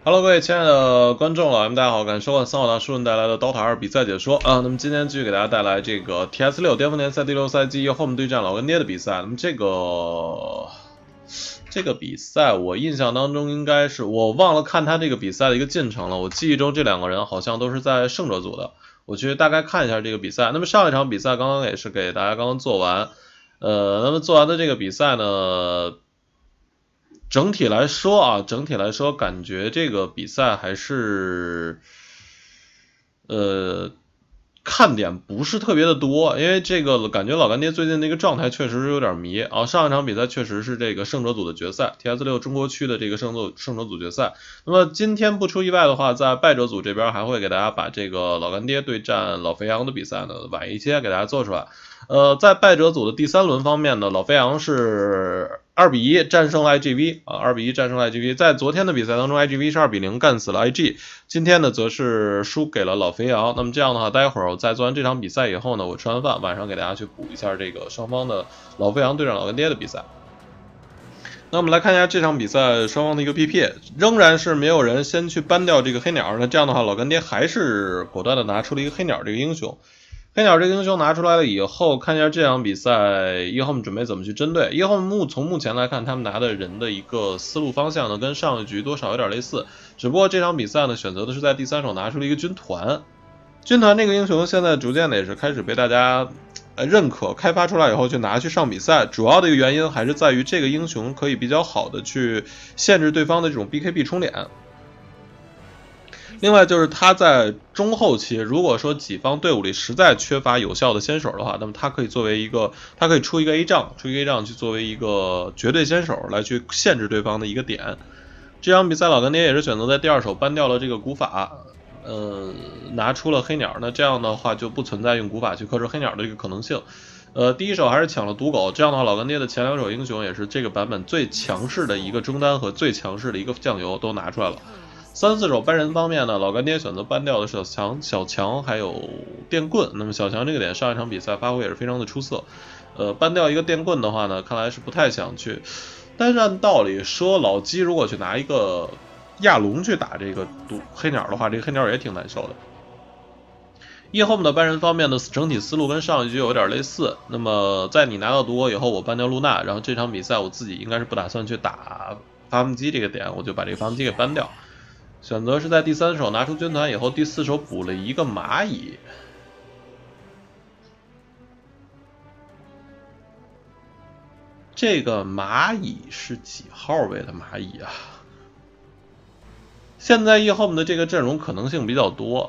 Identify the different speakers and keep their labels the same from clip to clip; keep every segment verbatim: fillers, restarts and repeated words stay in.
Speaker 1: Hello，各位亲爱的观众老 M，大家好，感谢收看三好大叔人带来的刀塔二比赛解说啊。那么今天继续给大家带来这个 T S 六巅峰联赛第六赛季Home 对战老干爹的比赛。那么这个这个比赛我印象当中应该是我忘了看他这个比赛的一个进程了，我记忆中这两个人好像都是在胜者组的。我去大概看一下这个比赛。那么上一场比赛刚刚也是给大家刚刚做完，呃，那么做完的这个比赛呢？整体来说啊，整体来说，感觉这个比赛还是，呃，看点不是特别的多，因为这个感觉老干爹最近那个状态确实是有点迷啊。上一场比赛确实是这个胜者组的决赛 ，T S 六中国区的这个胜者胜者组决赛。那么今天不出意外的话，在败者组这边还会给大家把这个老干爹对战老肥羊的比赛呢晚一些给大家做出来。呃，在败者组的第三轮方面呢，老肥羊是二比一战胜了 I G V 啊，二比一战胜了 I G V。在昨天的比赛当中 ，I G V 是二比零干死了 I G， 今天呢则是输给了老肥羊。那么这样的话，待会儿我在做完这场比赛以后呢，我吃完饭晚上给大家去补一下这个双方的老肥羊对战老干爹的比赛。那我们来看一下这场比赛双方的一个 P P， 仍然是没有人先去搬掉这个黑鸟。那这样的话，老干爹还是果断的拿出了一个黑鸟这个英雄。黑鸟这个英雄拿出来了以后，看一下这场比赛 eHome 准备怎么去针对。eHome 目从目前来看，他们拿的人的一个思路方向呢，跟上一局多少有点类似，只不过这场比赛呢，选择的是在第三手拿出了一个军团。军团这个英雄现在逐渐的也是开始被大家认可，开发出来以后就拿去上比赛。主要的一个原因还是在于这个英雄可以比较好的去限制对方的这种 B K B 冲脸。另外就是他在中后期，如果说己方队伍里实在缺乏有效的先手的话，那么他可以作为一个，他可以出一个 A 仗，出一个 A 仗去作为一个绝对先手来去限制对方的一个点。这场比赛老干爹也是选择在第二手搬掉了这个古法，呃，拿出了黑鸟，那这样的话就不存在用古法去克制黑鸟的这个可能性。呃，第一手还是抢了毒狗，这样的话老干爹的前两手英雄也是这个版本最强势的一个中单和最强势的一个酱油都拿出来了。三四手搬人方面呢，老干爹选择搬掉的是小强、小强还有电棍。那么小强这个点上一场比赛发挥也是非常的出色。呃，搬掉一个电棍的话呢，看来是不太想去。但是按道理说，老鸡如果去拿一个亚龙去打这个毒黑鸟的话，这个黑鸟也挺难受的。eHome 的搬人方面的整体思路跟上一局有点类似。那么在你拿到毒狗以后，我搬掉露娜，然后这场比赛我自己应该是不打算去打发动机这个点，我就把这个发动机给搬掉。选择是在第三手拿出军团以后，第四手补了一个蚂蚁。这个蚂蚁是几号位的蚂蚁啊？现在eHome的这个阵容可能性比较多，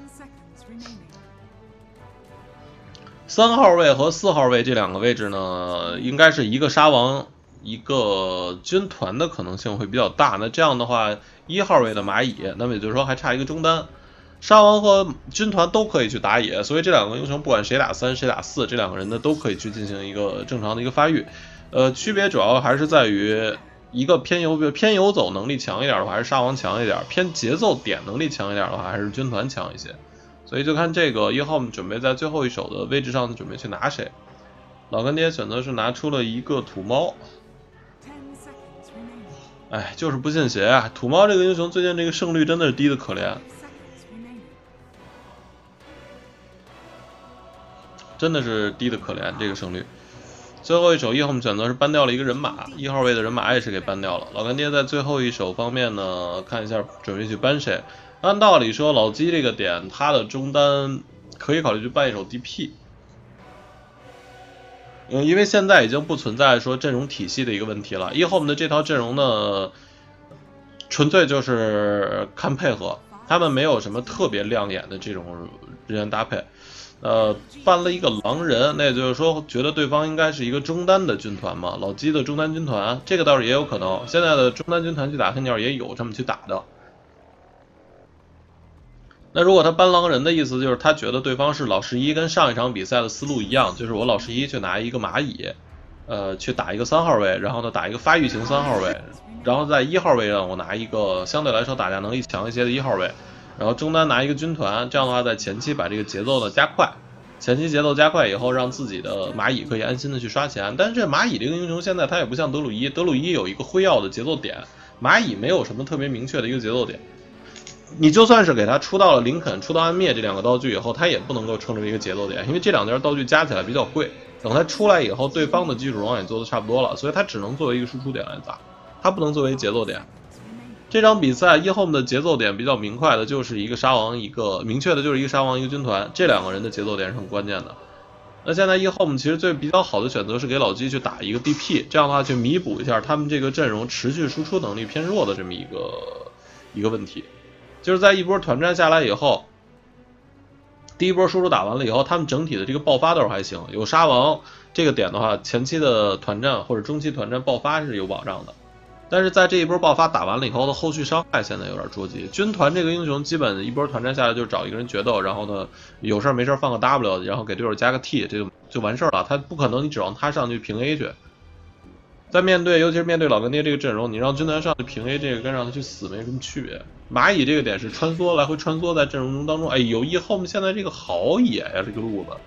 Speaker 1: 三号位和四号位这两个位置呢，应该是一个沙王一个军团的可能性会比较大。那这样的话，一号位的蚂蚁，那么也就是说还差一个中单，沙王和军团都可以去打野，所以这两个英雄不管谁打三谁打四，这两个人呢都可以去进行一个正常的一个发育。呃，区别主要还是在于一个偏游偏游走能力强一点的话，还是沙王强一点；偏节奏点能力强一点的话，还是军团强一些。所以就看这个eHome准备在最后一手的位置上准备去拿谁。老干爹选择是拿出了一个土猫。哎，就是不信邪啊！土猫这个英雄最近这个胜率真的是低的可怜，真的是低的可怜这个胜率。最后一手eHome选择是搬掉了一个人马，一号位的人马也是给搬掉了。老干爹在最后一手方面呢，看一下准备去搬谁。按道理说，老鸡这个点他的中单可以考虑去搬一手 D P。嗯，因为现在已经不存在说阵容体系的一个问题了。eHome的这套阵容呢，纯粹就是看配合，他们没有什么特别亮眼的这种人员搭配。呃，搬了一个狼人，那也就是说，觉得对方应该是一个中单的军团嘛，老鸡的中单军团，这个倒是也有可能。现在的中单军团去打黑鸟也有这么去打的。那如果他搬狼人的意思就是他觉得对方是老十一，跟上一场比赛的思路一样，就是我老十一去拿一个蚂蚁，呃，去打一个三号位，然后呢打一个发育型三号位，然后在一号位上我拿一个相对来说打架能力强一些的一号位，然后中单拿一个军团，这样的话在前期把这个节奏呢加快，前期节奏加快以后，让自己的蚂蚁可以安心的去刷钱。但是这蚂蚁这个英雄现在他也不像德鲁伊，德鲁伊有一个辉耀的节奏点， 蚂蚁没有什么特别明确的一个节奏点。你就算是给他出到了林肯、出到暗灭这两个道具以后，他也不能够称之为一个节奏点，因为这两件道具加起来比较贵。等他出来以后，对方的基础容也做的差不多了，所以他只能作为一个输出点来打，他不能作为节奏点。这场比赛 E home 的节奏点比较明快的就是一个沙王，一个明确的就是一个沙王，一个军团，这两个人的节奏点是很关键的。那现在 E home 其实最比较好的选择是给老鸡去打一个 D P， 这样的话去弥补一下他们这个阵容持续输出能力偏弱的这么一个一个问题。就是在一波团战下来以后，第一波输出打完了以后，他们整体的这个爆发倒是还行，有沙王这个点的话，前期的团战或者中期团战爆发是有保障的。但是在这一波爆发打完了以后的后续伤害现在有点捉急。军团这个英雄基本一波团战下来就找一个人决斗，然后呢有事没事放个 W， 然后给队友加个 T， 这就就完事了。他不可能你指望他上去平 A 去。在面对尤其是面对老干爹这个阵容，你让军团上去平 A 这个跟让他去死没什么区别。蚂蚁这个点是穿梭来回穿梭在阵容中当中，哎，有意后面现在这个好野呀、啊，这个路子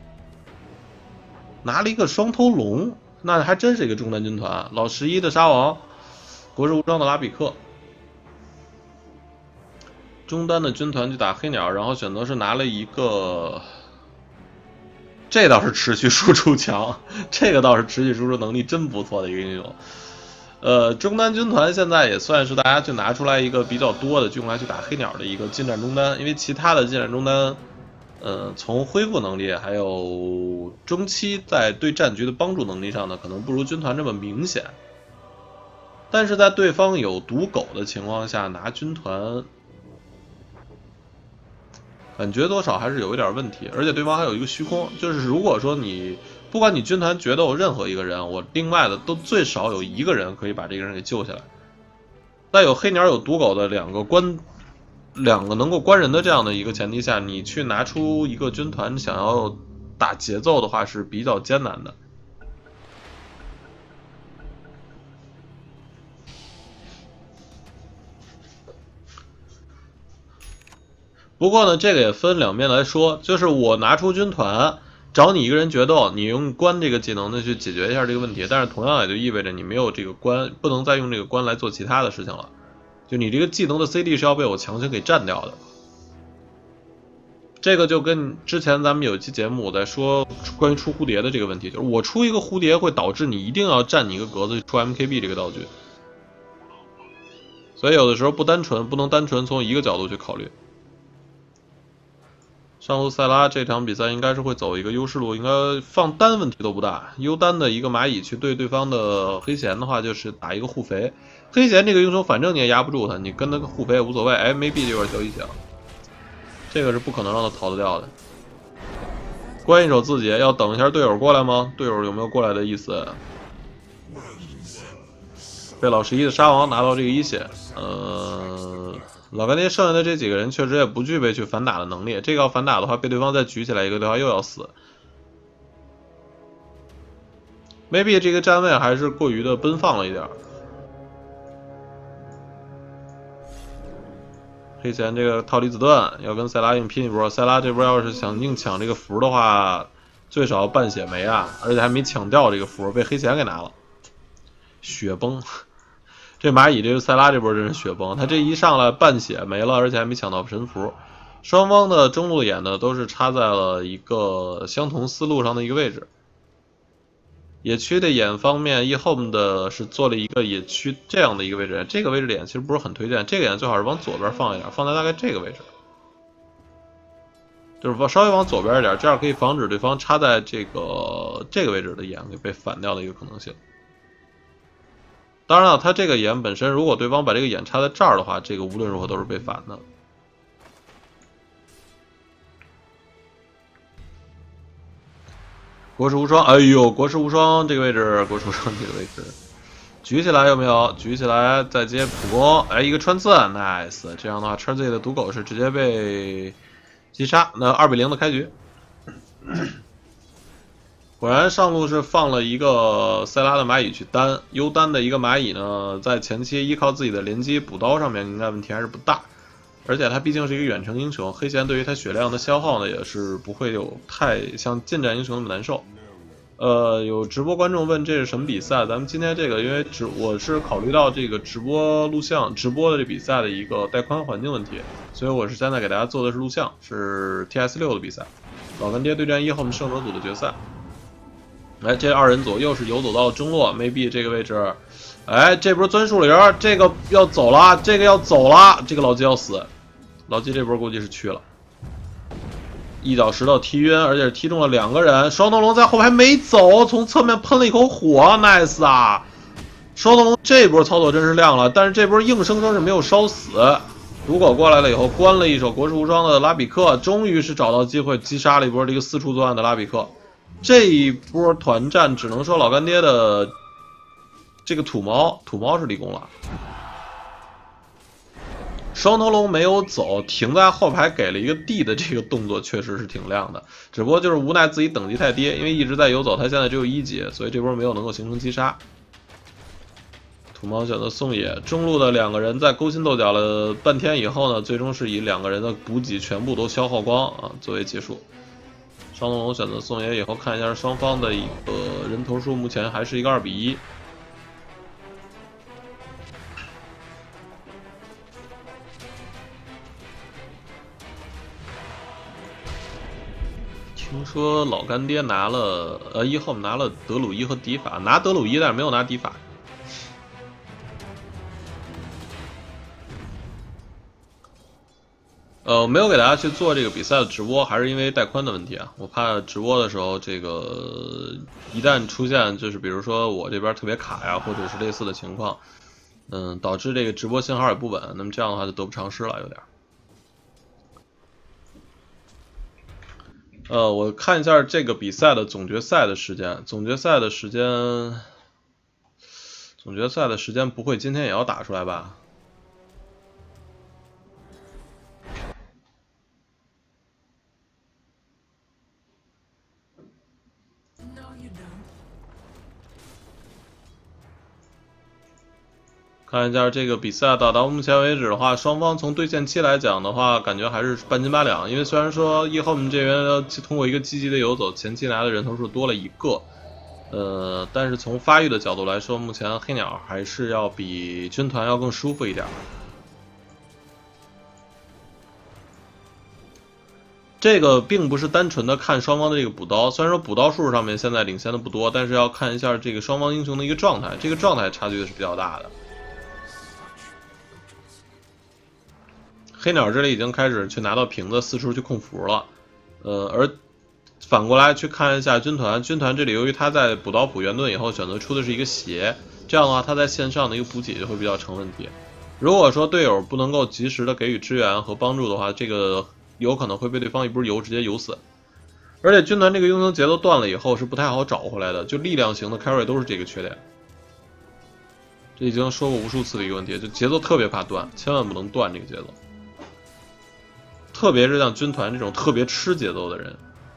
Speaker 1: 拿了一个双头龙，那还真是一个中单军团。老十一的沙王，国士无双的拉比克，中单的军团去打黑鸟，然后选择是拿了一个。这倒是持续输出强，这个倒是持续输出能力真不错的一个英雄。呃，中单军团现在也算是大家去拿出来一个比较多的，就用来去打黑鸟的一个近战中单，因为其他的近战中单，呃，从恢复能力还有中期在对战局的帮助能力上呢，可能不如军团这么明显。但是在对方有毒狗的情况下，拿军团。感觉多少还是有一点问题，而且对方还有一个虚空，就是如果说你不管你军团决斗任何一个人，我另外的都最少有一个人可以把这个人给救下来。在有黑鸟有毒狗的两个关两个能够关人的这样的一个前提下，你去拿出一个军团想要打节奏的话是比较艰难的。不过呢，这个也分两面来说，就是我拿出军团找你一个人决斗，你用关这个技能呢去解决一下这个问题，但是同样也就意味着你没有这个关，不能再用这个关来做其他的事情了。就你这个技能的 C D 是要被我强行给占掉的。这个就跟之前咱们有一期节目我在说关于出蝴蝶的这个问题，就是我出一个蝴蝶会导致你一定要占你一个格子出 M K B 这个道具，所以有的时候不单纯不能单纯从一个角度去考虑。上路塞拉这场比赛应该是会走一个优势路，应该放单问题都不大。优单的一个蚂蚁去对对方的黑弦的话，就是打一个护肥。黑弦这个英雄反正你也压不住他，你跟他护肥也无所谓。哎，没币这块交一响，这个是不可能让他逃得掉的。关一手自己，要等一下队友过来吗？队友有没有过来的意思？被老十一的沙王拿到这个一血，呃。老干爹剩下的这几个人确实也不具备去反打的能力，这个要反打的话，被对方再举起来一个的话又要死。maybe 这个站位还是过于的奔放了一点。黑钱这个套离子盾要跟塞拉硬拼一波，塞拉这波要是想硬抢这个符的话，最少半血没啊，而且还没抢掉这个符，被黑钱给拿了，雪崩。这蚂蚁这个塞拉这波真是雪崩，他这一上来半血没了，而且还没抢到神符。双方的中路眼呢都是插在了一个相同思路上的一个位置。野区的眼方面 ，E home 的是做了一个野区这样的一个位置，这个位置的眼其实不是很推荐，这个眼最好是往左边放一点，放在大概这个位置，就是稍微往左边一点，这样可以防止对方插在这个这个位置的眼给被反掉的一个可能性。当然了，他这个眼本身，如果对方把这个眼插在这儿的话，这个无论如何都是被反的。国士无双，哎呦，国士无双这个位置，国士无双这个位置，举起来有没有？举起来再接普攻，哎，一个穿刺 ，nice。这样的话，叉 Z 的毒狗是直接被击杀，那二比零的开局。果然上路是放了一个塞拉的蚂蚁去单，优单的一个蚂蚁呢，在前期依靠自己的连击补刀上面应该问题还是不大，而且他毕竟是一个远程英雄，黑弦对于他血量的消耗呢也是不会有太像近战英雄那么难受。 呃，有直播观众问这是什么比赛？咱们今天这个，因为直我是考虑到这个直播录像直播的这比赛的一个带宽环境问题，所以我是现在给大家做的是录像，是 T S 六的比赛，老干爹对战一号胜者组的决赛。哎，这二人组又是游走到了中路 ，maybe 这个位置，哎，这波钻树林，这个要走了，这个要走了，这个老纪要死，老纪这波估计是去了。一脚石头踢晕，而且是踢中了两个人。双头龙在后排没走，从侧面喷了一口火 ，nice 啊！双头龙这波操作真是亮了，但是这波硬生生是没有烧死。如果过来了以后，关了一手国士无双的拉比克，终于是找到机会击杀了一波这个四处作案的拉比克。这一波团战，只能说老干爹的这个土猫，土猫是立功了。双头龙没有走，停在后排给了一个 D 的这个动作，确实是挺亮的。只不过就是无奈自己等级太低，因为一直在游走，他现在只有一级，所以这波没有能够形成击杀。土猫选择宋野，中路的两个人在勾心斗角了半天以后呢，最终是以两个人的补给全部都消耗光啊作为结束。双头龙选择宋野以后，看一下双方的一个人头数，目前还是一个二比一。听说老干爹拿了呃一号拿了德鲁伊和迪法，拿德鲁伊但是没有拿迪法。呃，我没有给大家去做这个比赛的直播，还是因为带宽的问题啊。我怕直播的时候，这个一旦出现就是比如说我这边特别卡呀，或者是类似的情况，嗯，导致这个直播信号也不稳，那么这样的话就得不偿失了，有点。呃，我看一下这个比赛的总决赛的时间，总决赛的时间，总决赛的时间不会今天也要打出来吧？看一下这个比赛打到目前为止的话，双方从对线期来讲的话，感觉还是半斤八两。因为虽然说一号们这边通过一个积极的游走，前期拿的人头数多了一个，呃，但是从发育的角度来说，目前黑鸟还是要比军团要更舒服一点。这个并不是单纯的看双方的这个补刀，虽然说补刀数上面现在领先的不多，但是要看一下这个双方英雄的一个状态，这个状态差距是比较大的。黑鸟这里已经开始去拿到瓶子，四处去控符了，呃，而反过来去看一下军团，军团这里由于他在补刀补元盾以后选择出的是一个鞋，这样的话他在线上的一个补给就会比较成问题。如果说队友不能够及时的给予支援和帮助的话，这个有可能会被对方一波油直接油死。而且军团这个英雄节奏断了以后是不太好找回来的，就力量型的 carry 都是这个缺点。这已经说过无数次的一个问题，就节奏特别怕断，千万不能断这个节奏。特别是像军团这种特别吃节奏的人，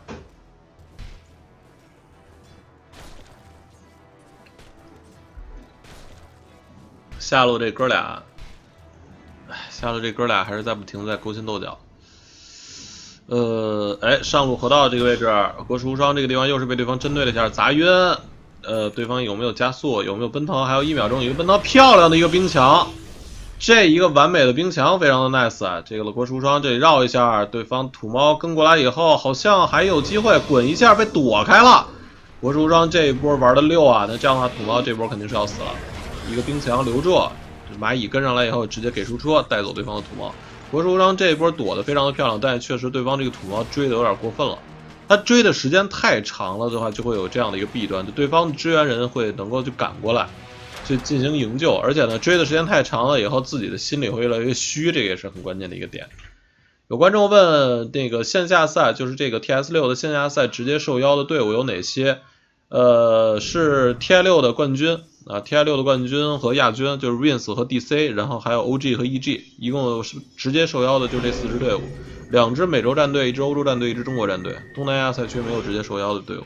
Speaker 1: 下路这哥俩，哎，下路这哥俩还是在不停的在勾心斗角。呃，哎，上路河道这个位置，国士无双这个地方又是被对方针对了一下，砸晕。呃，对方有没有加速？有没有奔腾？还有一秒钟，一个奔腾，漂亮的一个冰墙。这一个完美的冰墙非常的 nice 啊！这个国士无双这里绕一下，对方土猫跟过来以后，好像还有机会滚一下被躲开了。国士无双这一波玩的溜啊，那这样的话土猫这波肯定是要死了。一个冰墙留住，蚂蚁跟上来以后直接给出车带走对方的土猫。国士无双这一波躲得非常的漂亮，但确实对方这个土猫追的有点过分了。他追的时间太长了的话，就会有这样的一个弊端，就对方的支援人会能够去赶过来。去进行营救，而且呢，追的时间太长了以后，自己的心里会越来越虚，这个也是很关键的一个点。有观众问，那个线下赛就是这个 T S 六 的线下赛直接受邀的队伍有哪些？呃，是 T I 六 的冠军啊 ，T I 六 的冠军和亚军就是 Wins 和 D C， 然后还有 O G 和 E G， 一共是直接受邀的就这四支队伍，两支美洲战队，一支欧洲战队，一支中国战队，东南亚赛区没有直接受邀的队伍。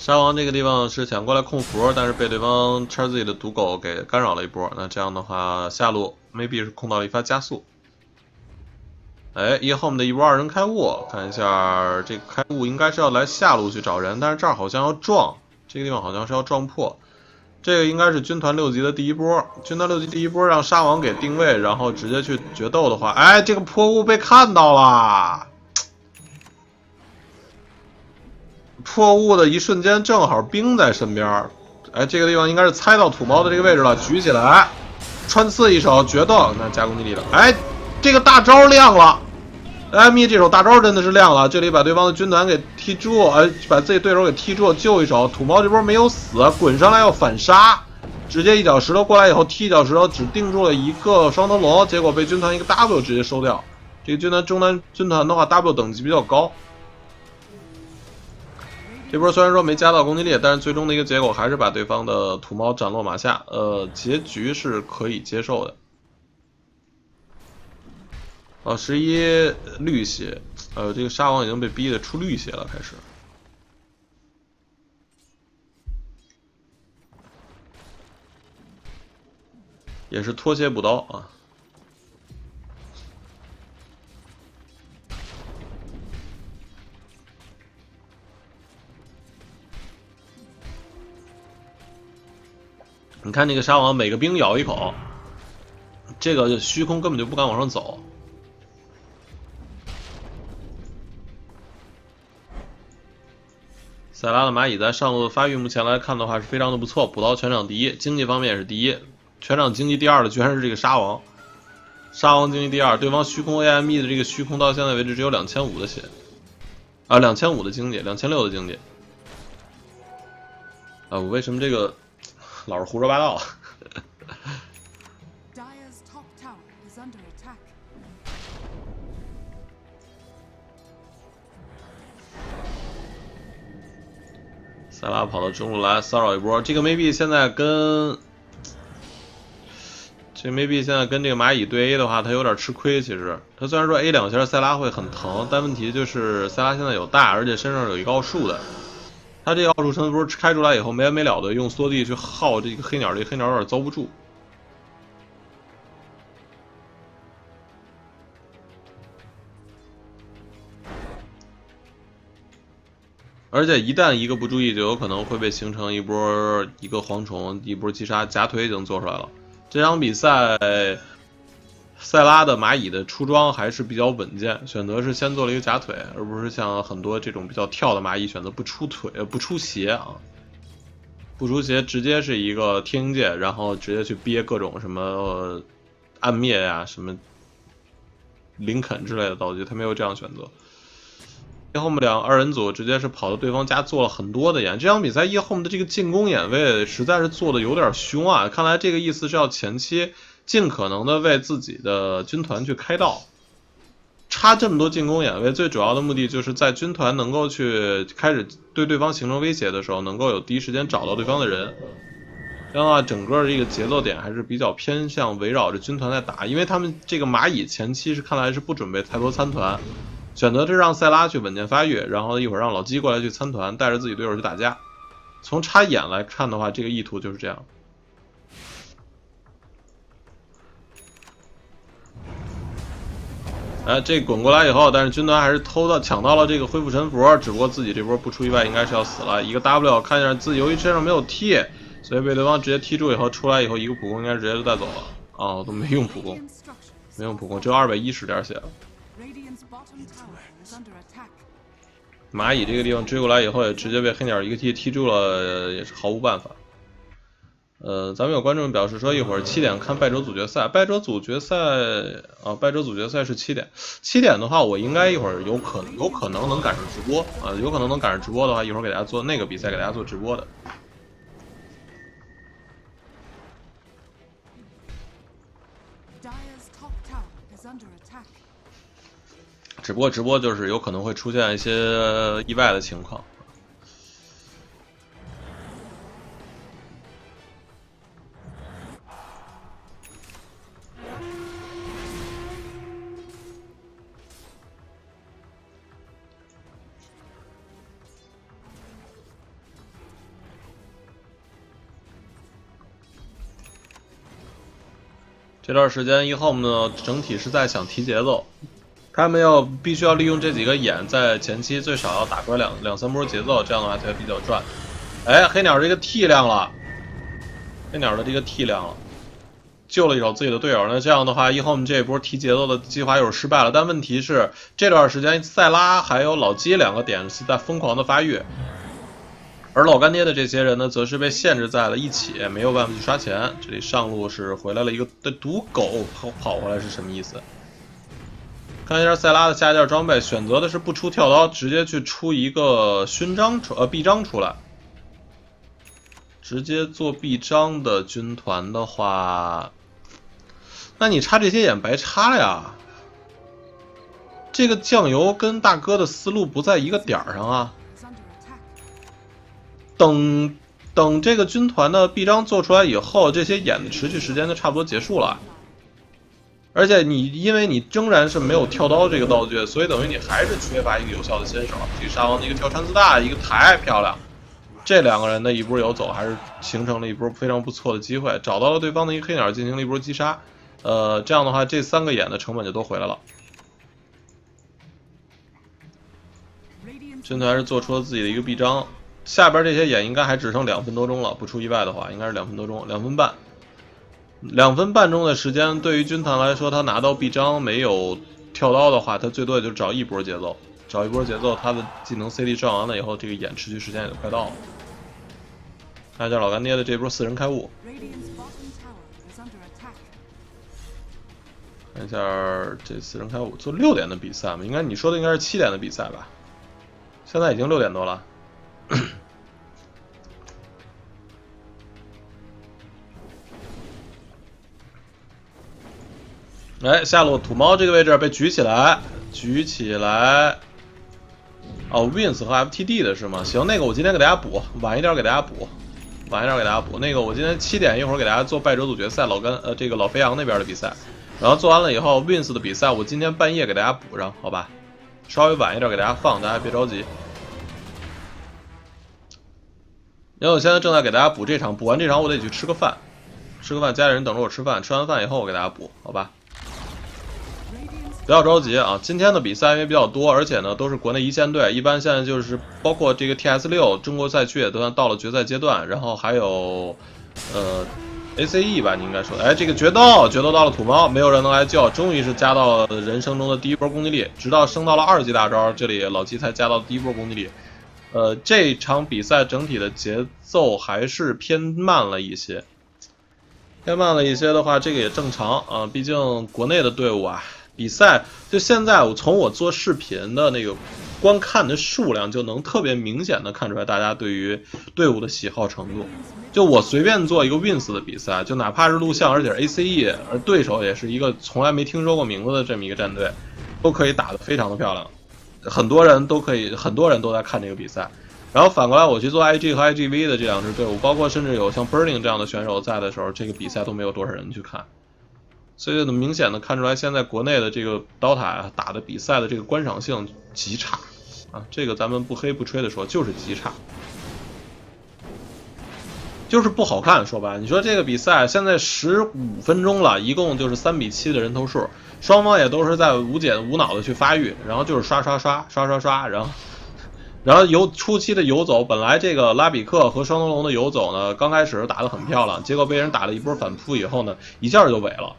Speaker 1: 沙王这个地方是想过来控符，但是被对方叉自己的毒狗给干扰了一波。那这样的话，下路 maybe 是控到了一发加速。哎 ，E home 的一波二人开悟，看一下这个开悟应该是要来下路去找人，但是这儿好像要撞，这个地方好像是要撞破。这个应该是军团六级的第一波，军团六级第一波让沙王给定位，然后直接去决斗的话，哎，这个破雾被看到了。破雾的一瞬间，正好冰在身边，哎，这个地方应该是猜到土猫的这个位置了，举起来，穿刺一手决斗，那加攻击力了，哎，这个大招亮了，艾米这手大招真的是亮了，这里把对方的军团给踢住，哎，把自己对手给踢住，救一手，土猫这波没有死，滚上来要反杀，直接一脚石头过来以后踢一脚石头，只定住了一个双灯笼，结果被军团一个 W 直接收掉，这个军团中单军团的话 W 等级比较高。这波虽然说没加到攻击力，但是最终的一个结果还是把对方的土猫斩落马下，呃，结局是可以接受的。哦，十一绿血，呃，这个沙王已经被逼得出绿血了，开始。也是拖鞋补刀啊。你看那个沙王，每个兵咬一口，这个虚空根本就不敢往上走。塞拉的蚂蚁在上路的发育，目前来看的话是非常的不错，补刀全场第一，经济方面也是第一，全场经济第二的居然是这个沙王。沙王经济第二，对方虚空 A M E 的这个虚空到现在为止只有两千五的血，啊，两千五的经济，两千六的经济。啊，我为什么这个老是胡说八道啊？塞拉跑到中路来骚扰一波，这个 maybe 现在跟这 maybe 现在跟这个蚂蚁对 A 的话，他有点吃亏。其实他虽然说 A 两下塞拉会很疼，但问题就是塞拉现在有大，而且身上有一个奥数的。他这个奥数神符开出来以后没完没了的用缩地去耗这个黑鸟，这个黑鸟有点遭不住。而且一旦一个不注意，就有可能会被形成一波一个蝗虫，一波击杀，假腿已经做出来了。这场比赛，塞拉的蚂蚁的出装还是比较稳健，选择是先做了一个假腿，而不是像很多这种比较跳的蚂蚁选择不出腿、不出鞋啊，不出鞋直接是一个天鹰界，然后直接去憋各种什么暗灭呀、什么林肯之类的道具，他没有这样选择。后面两二人组直接是跑到对方家做了很多的眼，这场比赛叶后面的这个进攻眼位实在是做的有点凶啊！看来这个意思是要前期尽可能的为自己的军团去开道，插这么多进攻眼位，最主要的目的就是在军团能够去开始对对方形成威胁的时候，能够有第一时间找到对方的人。这样的话，整个这个节奏点还是比较偏向围绕着军团在打，因为他们这个蚂蚁前期是看来是不准备太多参团。选择是让塞拉去稳健发育，然后一会儿让老鸡过来去参团，带着自己队友去打架。从插眼来看的话，这个意图就是这样。哎，这滚过来以后，但是军团还是偷到抢到了这个恢复神符，只不过自己这波不出意外应该是要死了。一个 W 看一下自己由于身上没有 T， 所以被对方直接踢住以后出来以后，一个普攻应该直接就带走了。哦，都没用普攻，没用普攻，只有二百一十点血了。蚂蚁这个地方追过来以后，也直接被黑鸟一个踢踢住了，也是毫无办法。呃，咱们有观众表示说，一会儿七点看败者组决赛，败者组决赛啊，败者组决赛是七点。七点的话，我应该一会儿有可能有可能能赶上直播啊，有可能能赶上直播的话，一会儿给大家做那个比赛，给大家做直播的。只不过直播就是有可能会出现一些意外的情况。 这段时间 eHome 呢，整体是在想提节奏，他们要必须要利用这几个眼，在前期最少要打出来两两三波节奏，这样的话才比较赚。哎，黑鸟这个 T 亮了，黑鸟的这个 T 亮了，救了一手自己的队友。那这样的话 eHome 这一波提节奏的计划又是失败了。但问题是，这段时间塞拉还有老基两个点是在疯狂的发育。而老干爹的这些人呢，则是被限制在了一起，没有办法去刷钱。这里上路是回来了一个的毒狗跑跑回来是什么意思？看一下塞拉的下件装备，选择的是不出跳刀，直接去出一个勋章出呃臂章出来，直接做臂章的军团的话，那你插这些眼白插了呀？这个酱油跟大哥的思路不在一个点儿上啊。等等，这个军团的臂章做出来以后，这些眼的持续时间就差不多结束了。而且你因为你仍然是没有跳刀这个道具，所以等于你还是缺乏一个有效的先手。这沙王的一个跳穿刺大，一个太漂亮。这两个人的一波游走，还是形成了一波非常不错的机会，找到了对方的一个黑鸟，进行了一波击杀。呃，这样的话，这三个眼的成本就都回来了。军团是做出了自己的一个臂章。下边这些眼应该还只剩两分多钟了，不出意外的话，应该是两分多钟，两分半，两分半钟的时间，对于军团来说，他拿到臂章没有跳刀的话，他最多也就找一波节奏，找一波节奏，他的技能 C D 上完了以后，这个眼持续时间也就快到了。看一下老干爹的这波四人开悟，看一下这四人开悟，做六点的比赛嘛，应该你说的应该是七点的比赛吧？现在已经六点多了。哎，下路土猫这个位置被举起来，举起来。哦 ，Wins 和 F T D 的是吗？行，那个我今天给大家补，晚一点给大家补，晚一点给大家补。那个我今天七点一会儿给大家做败者组决赛，老干呃这个老肥羊那边的比赛，然后做完了以后 ，Wins 的比赛我今天半夜给大家补上，好吧？稍微晚一点给大家放，大家别着急。因为我现在正在给大家补这场，补完这场我得去吃个饭，吃个饭，家里人等着我吃饭，吃完饭以后我给大家补，好吧？不要着急啊，今天的比赛因为比较多，而且呢都是国内一线队，一般现在就是包括这个 T S 六 中国赛区也都到了决赛阶段，然后还有呃 A C E 吧，你应该说，哎，这个决斗决斗到了土猫，没有人能来救，终于是加到了人生中的第一波攻击力，直到升到了二级大招，这里老七才加到第一波攻击力。呃，这场比赛整体的节奏还是偏慢了一些，偏慢了一些的话，这个也正常啊，毕竟国内的队伍啊，比赛就现在我从我做视频的那个观看的数量就能特别明显的看出来大家对于队伍的喜好程度。就我随便做一个 Wins 的比赛，就哪怕是录像，而且是 A C E， 而对手也是一个从来没听说过名字的这么一个战队，都可以打得非常的漂亮。很多人都可以，很多人都在看这个比赛。然后反过来，我去做 I G 和 I G V 的这两支队伍，包括甚至有像 Burning 这样的选手在的时候，这个比赛都没有多少人去看。所以明显的看出来，现在国内的这个刀塔打的比赛的这个观赏性极差啊！这个咱们不黑不吹的说，就是极差，就是不好看。说白了，你说这个比赛现在十五分钟了，一共就是三比七的人头数。双方也都是在无解无脑的去发育，然后就是刷刷刷刷刷刷，然后然后游初期的游走，本来这个拉比克和双头龙的游走呢，刚开始打得很漂亮，结果被人打了一波反扑以后呢，一下就萎了。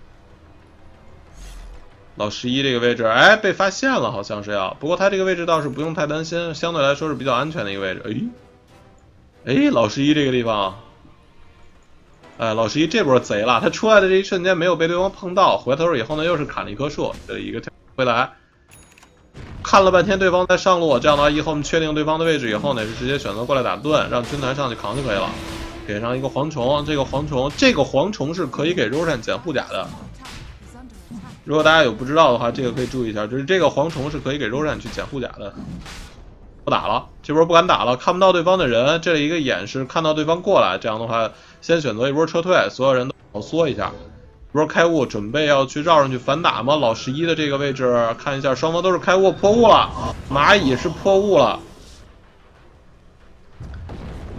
Speaker 1: 老十一这个位置，哎，被发现了，好像是要，不过他这个位置倒是不用太担心，相对来说是比较安全的一个位置。哎，哎，老十一这个地方。哎，老十一这波贼了，他出来的这一瞬间没有被对方碰到，回头以后呢又是砍了一棵树，这一个跳回来，看了半天对方在上路，这样的话以后我们确定对方的位置以后呢，是直接选择过来打盾，让军团上去扛就可以了。给上一个蝗虫，这个蝗虫，这个蝗虫是可以给柔善减护甲的。如果大家有不知道的话，这个可以注意一下，就是这个蝗虫是可以给柔善去减护甲的。不打了，这波不敢打了，看不到对方的人，这里一个眼是看到对方过来，这样的话先选择一波撤退，所有人都好缩一下。一波开悟，准备要去绕上去反打吗？老十一的这个位置看一下，双方都是开悟破悟了，蚂蚁是破悟了，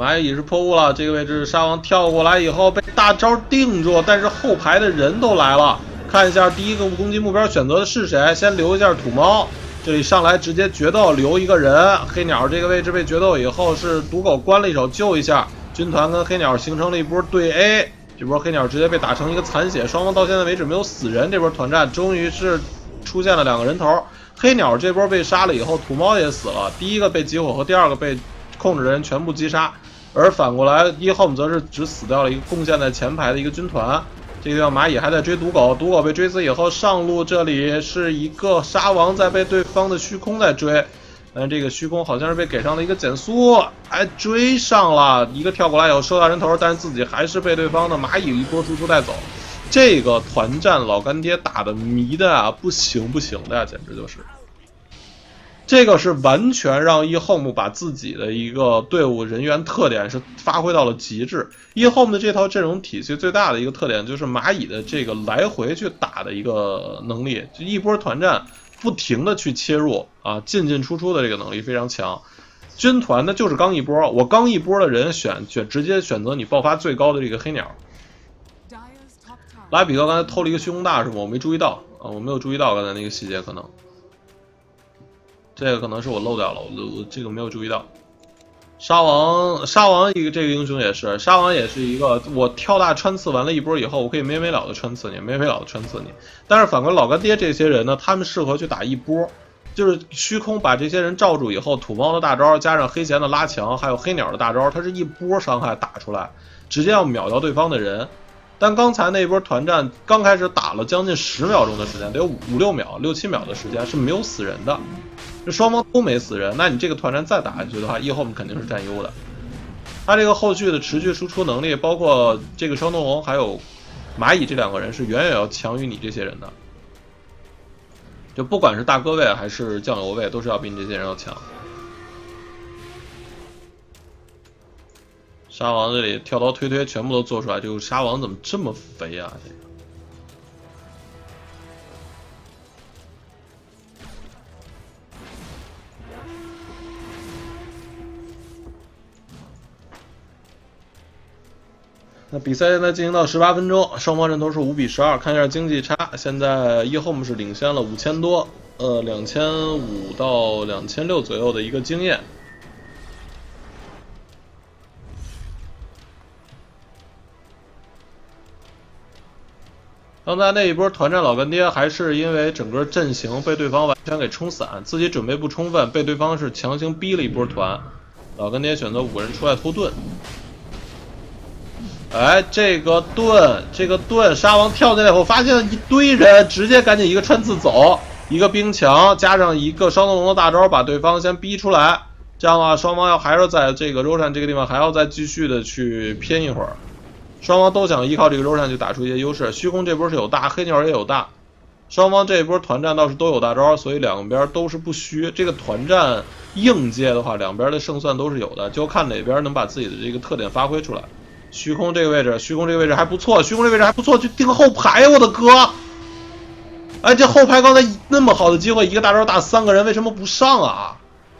Speaker 1: 蚂蚁是破物了，这个位置沙王跳过来以后被大招定住，但是后排的人都来了。看一下第一个攻击目标选择的是谁，先留一下土猫。这里上来直接决斗，留一个人。黑鸟这个位置被决斗以后是毒狗关了一手救一下，军团跟黑鸟形成了一波对 A。这波黑鸟直接被打成一个残血，双方到现在为止没有死人。这波团战终于是出现了两个人头。黑鸟这波被杀了以后，土猫也死了，第一个被集火和第二个被控制的人全部击杀，而反过来一 home 则是只死掉了一个贡献在前排的一个军团。这个地方蚂蚁还在追毒狗，毒狗被追死以后上路，这里是一个沙王在被对方的虚空在追，但这个虚空好像是被给上了一个减速，还追上了一个跳过来以后收到人头，但是自己还是被对方的蚂蚁一波输出带走。这个团战老干爹打的迷的啊，不行不行的呀、啊，简直就是。这个是完全让一 home 把自己的一个队伍人员特点是发挥到了极致。一 home 的这套阵容体系最大的一个特点就是蚂蚁的这个来回去打的一个能力，就一波团战不停的去切入啊，进进出出的这个能力非常强。军团呢就是刚一波，我刚一波的人选选直接选择你爆发最高的这个黑鸟。拉比哥刚才偷了一个虚空大是吗？我没注意到啊，我没有注意到刚才那个细节可能。这个可能是我漏掉了，我我这个没有注意到。沙王，沙王一个这个英雄也是，沙王也是一个，我跳大穿刺完了一波以后，我可以没没了的穿刺你，没没了的穿刺你。但是反观老干爹这些人呢，他们适合去打一波，就是虚空把这些人罩住以后，土猫的大招加上黑弦的拉墙，还有黑鸟的大招，它是一波伤害打出来，直接要秒掉对方的人。但刚才那波团战刚开始打了将近十秒钟的时间，得有五五六秒、六七秒的时间是没有死人的。这双方都没死人，那你这个团战再打下去的话，一 home 肯定是占优的。他这个后续的持续输出能力，包括这个双头龙还有蚂蚁这两个人是远远要强于你这些人的。就不管是大哥位还是酱油位，都是要比你这些人要强。沙王这里跳刀推推全部都做出来，这个沙王怎么这么肥啊？这个。那比赛现在进行到十八分钟，双方人头是五比十二。看一下经济差，现在一 home 是领先了五千多，呃，两千五到两千六左右的一个经验。刚才那一波团战老干爹还是因为整个阵型被对方完全给冲散，自己准备不充分，被对方是强行逼了一波团。老干爹选择五个人出来偷盾。哎，这个盾，这个盾，沙王跳进来以后，发现一堆人，直接赶紧一个穿刺走，一个冰墙加上一个双头龙的大招，把对方先逼出来。这样的话，双方要还是在这个柔善这个地方还要再继续的去偏一会儿。双方都想依靠这个柔善去打出一些优势。虚空这波是有大，黑鸟也有大，双方这一波团战倒是都有大招，所以两边都是不虚。这个团战硬接的话，两边的胜算都是有的，就看哪边能把自己的这个特点发挥出来。虚空这个位置，虚空这个位置还不错，虚空这个位置还不错，去盯后排，我的哥！哎，这后排刚才那么好的机会，一个大招打三个人，为什么不上啊？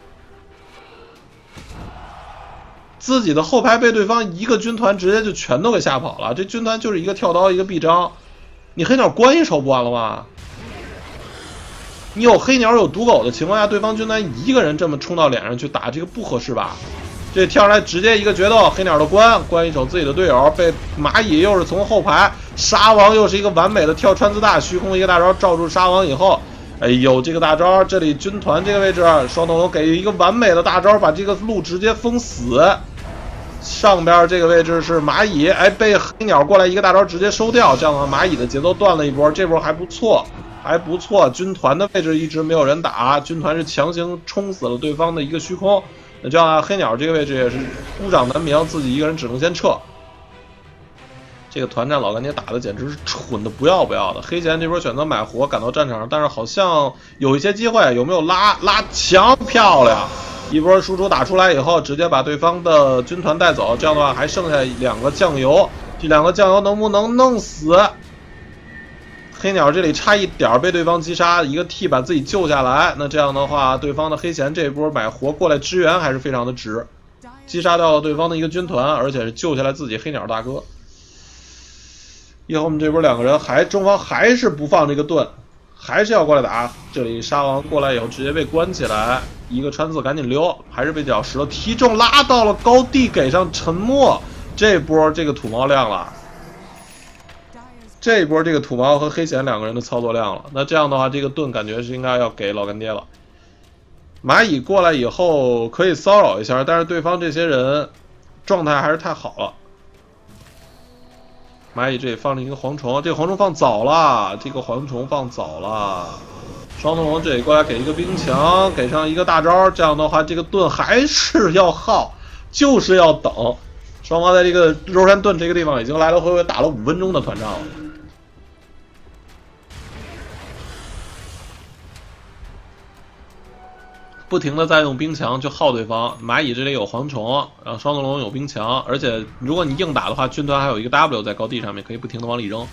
Speaker 1: 自己的后排被对方一个军团直接就全都给吓跑了，这军团就是一个跳刀一个臂章，你黑鸟关一手不完了吗？你有黑鸟有毒狗的情况下，对方军团一个人这么冲到脸上去打，这个不合适吧？这跳上来直接一个决斗，黑鸟的关关一手自己的队友，被蚂蚁又是从后排，沙王又是一个完美的跳穿刺大，虚空一个大招罩住沙王以后，哎呦这个大招，这里军团这个位置双头龙给一个完美的大招，把这个路直接封死。上边这个位置是蚂蚁，哎被黑鸟过来一个大招直接收掉，这样的话蚂蚁的节奏断了一波，这波还不错还不错，军团的位置一直没有人打，军团是强行冲死了对方的一个虚空。那这样黑鸟这个位置也是孤掌难鸣，自己一个人只能先撤。这个团战老干爹打的简直是蠢的不要不要的。黑弦这波选择买活赶到战场上，但是好像有一些机会，有没有拉拉墙？漂亮！一波输出打出来以后，直接把对方的军团带走。这样的话还剩下两个酱油，这两个酱油能不能弄死？黑鸟这里差一点被对方击杀，一个 T 把自己救下来。那这样的话，对方的黑弦这一波买活过来支援还是非常的值。 击杀掉了对方的一个军团，而且是救下来自己黑鸟大哥。以后我们这波两个人还中方还是不放这个盾，还是要过来打。这里沙王过来以后直接被关起来，一个穿刺赶紧溜，还是被脚石头踢中，拉到了高地，给上沉默。这波这个土猫亮了。 这一波这个土猫和黑贤两个人的操作亮了，那这样的话，这个盾感觉是应该要给老干爹了。蚂蚁过来以后可以骚扰一下，但是对方这些人状态还是太好了。蚂蚁这里放了一个蝗虫，这个蝗虫放早了，这个蝗虫放早了。双头龙这里过来给一个冰墙，给上一个大招，这样的话，这个盾还是要耗，就是要等。双方在这个柔山盾这个地方已经来来回回打了五分钟的团战了。 不停的在用冰墙去耗对方，蚂蚁这里有蝗虫，然后双头龙有冰墙，而且如果你硬打的话，军团还有一个 W 在高地上面，可以不停的往里扔。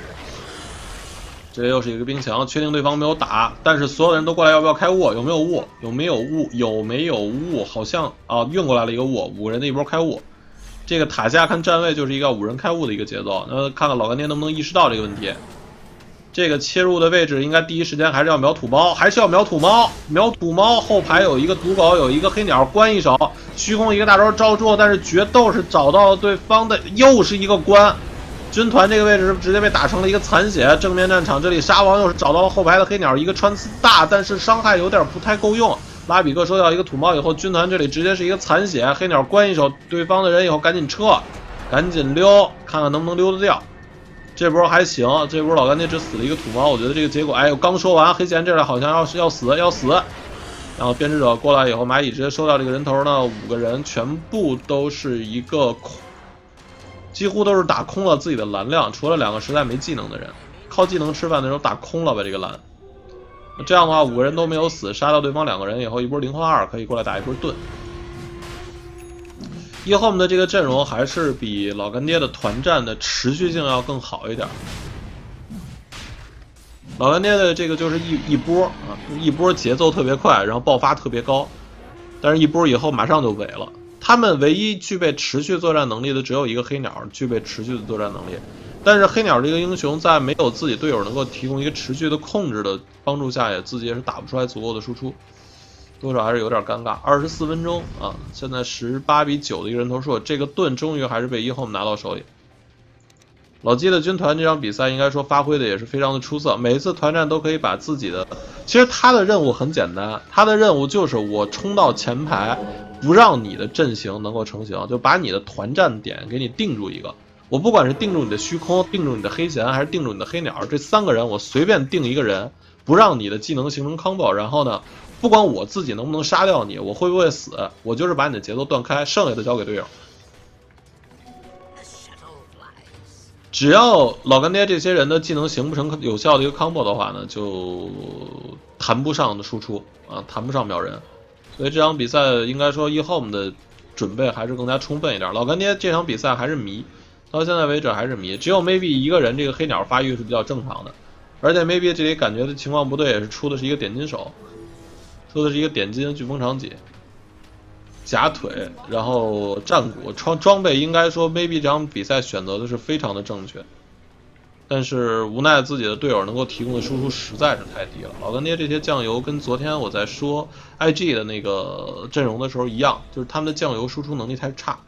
Speaker 1: 这又是一个冰墙，确定对方没有打，但是所有人都过来，要不要开雾？有没有雾？有没有雾？有没有雾？好像啊，运过来了一个雾，五个人的一波开雾。这个塔下看站位就是一个五人开雾的一个节奏，那看看老干爹能不能意识到这个问题。 这个切入的位置应该第一时间还是要秒土猫，还是要秒土猫，秒土猫。后排有一个毒狗，有一个黑鸟，关一手，虚空一个大招招住，但是决斗是找到了对方的，又是一个关。军团这个位置是直接被打成了一个残血。正面战场这里沙王又是找到了后排的黑鸟，一个穿刺大，但是伤害有点不太够用。拉比克收掉一个土猫以后，军团这里直接是一个残血，黑鸟关一手对方的人以后赶紧撤，赶紧溜，看看能不能溜得掉。 这波还行，这波老干爹只死了一个土猫，我觉得这个结果，哎，我刚说完，黑贤这里好像要是要死要死，然后编织者过来以后，蚂蚁直接收掉这个人头呢，五个人全部都是一个空，几乎都是打空了自己的蓝量，除了两个实在没技能的人，靠技能吃饭的时候打空了吧这个蓝，这样的话五个人都没有死，杀掉对方两个人以后，一波零换二可以过来打一波盾。 一后面的这个阵容还是比老干爹的团战的持续性要更好一点。老干爹的这个就是一一波啊，一波节奏特别快，然后爆发特别高，但是一波以后马上就萎了。他们唯一具备持续作战能力的只有一个黑鸟，具备持续的作战能力。但是黑鸟这个英雄在没有自己队友能够提供一个持续的控制的帮助下，也自己也是打不出来足够的输出。 多少还是有点尴尬，二十四分钟啊！现在十八比九的一个人头数，这个盾终于还是被一后拿到手里。老鸡的军团这场比赛应该说发挥的也是非常的出色，每一次团战都可以把自己的，其实他的任务很简单，他的任务就是我冲到前排，不让你的阵型能够成型，就把你的团战点给你定住一个。我不管是定住你的虚空，定住你的黑贤，还是定住你的黑鸟，这三个人我随便定一个人，不让你的技能形成 combo， 然后呢？ 不管我自己能不能杀掉你，我会不会死，我就是把你的节奏断开，剩下的交给队友。只要老干爹这些人的技能形不成有效的一个 combo 的话呢，就谈不上的输出啊，谈不上秒人。所以这场比赛应该说 E home 的准备还是更加充分一点。老干爹这场比赛还是迷，到现在为止还是迷，只有 maybe 一个人这个黑鸟发育是比较正常的，而且 maybe 这里感觉的情况不对，也是出的是一个点金手。 说的是一个点金飓风长戟，假腿，然后战鼓装装备，应该说 maybe 这场比赛选择的是非常的正确，但是无奈自己的队友能够提供的输出实在是太低了。老干爹这些酱油跟昨天我在说 I G 的那个阵容的时候一样，就是他们的酱油输出能力太差。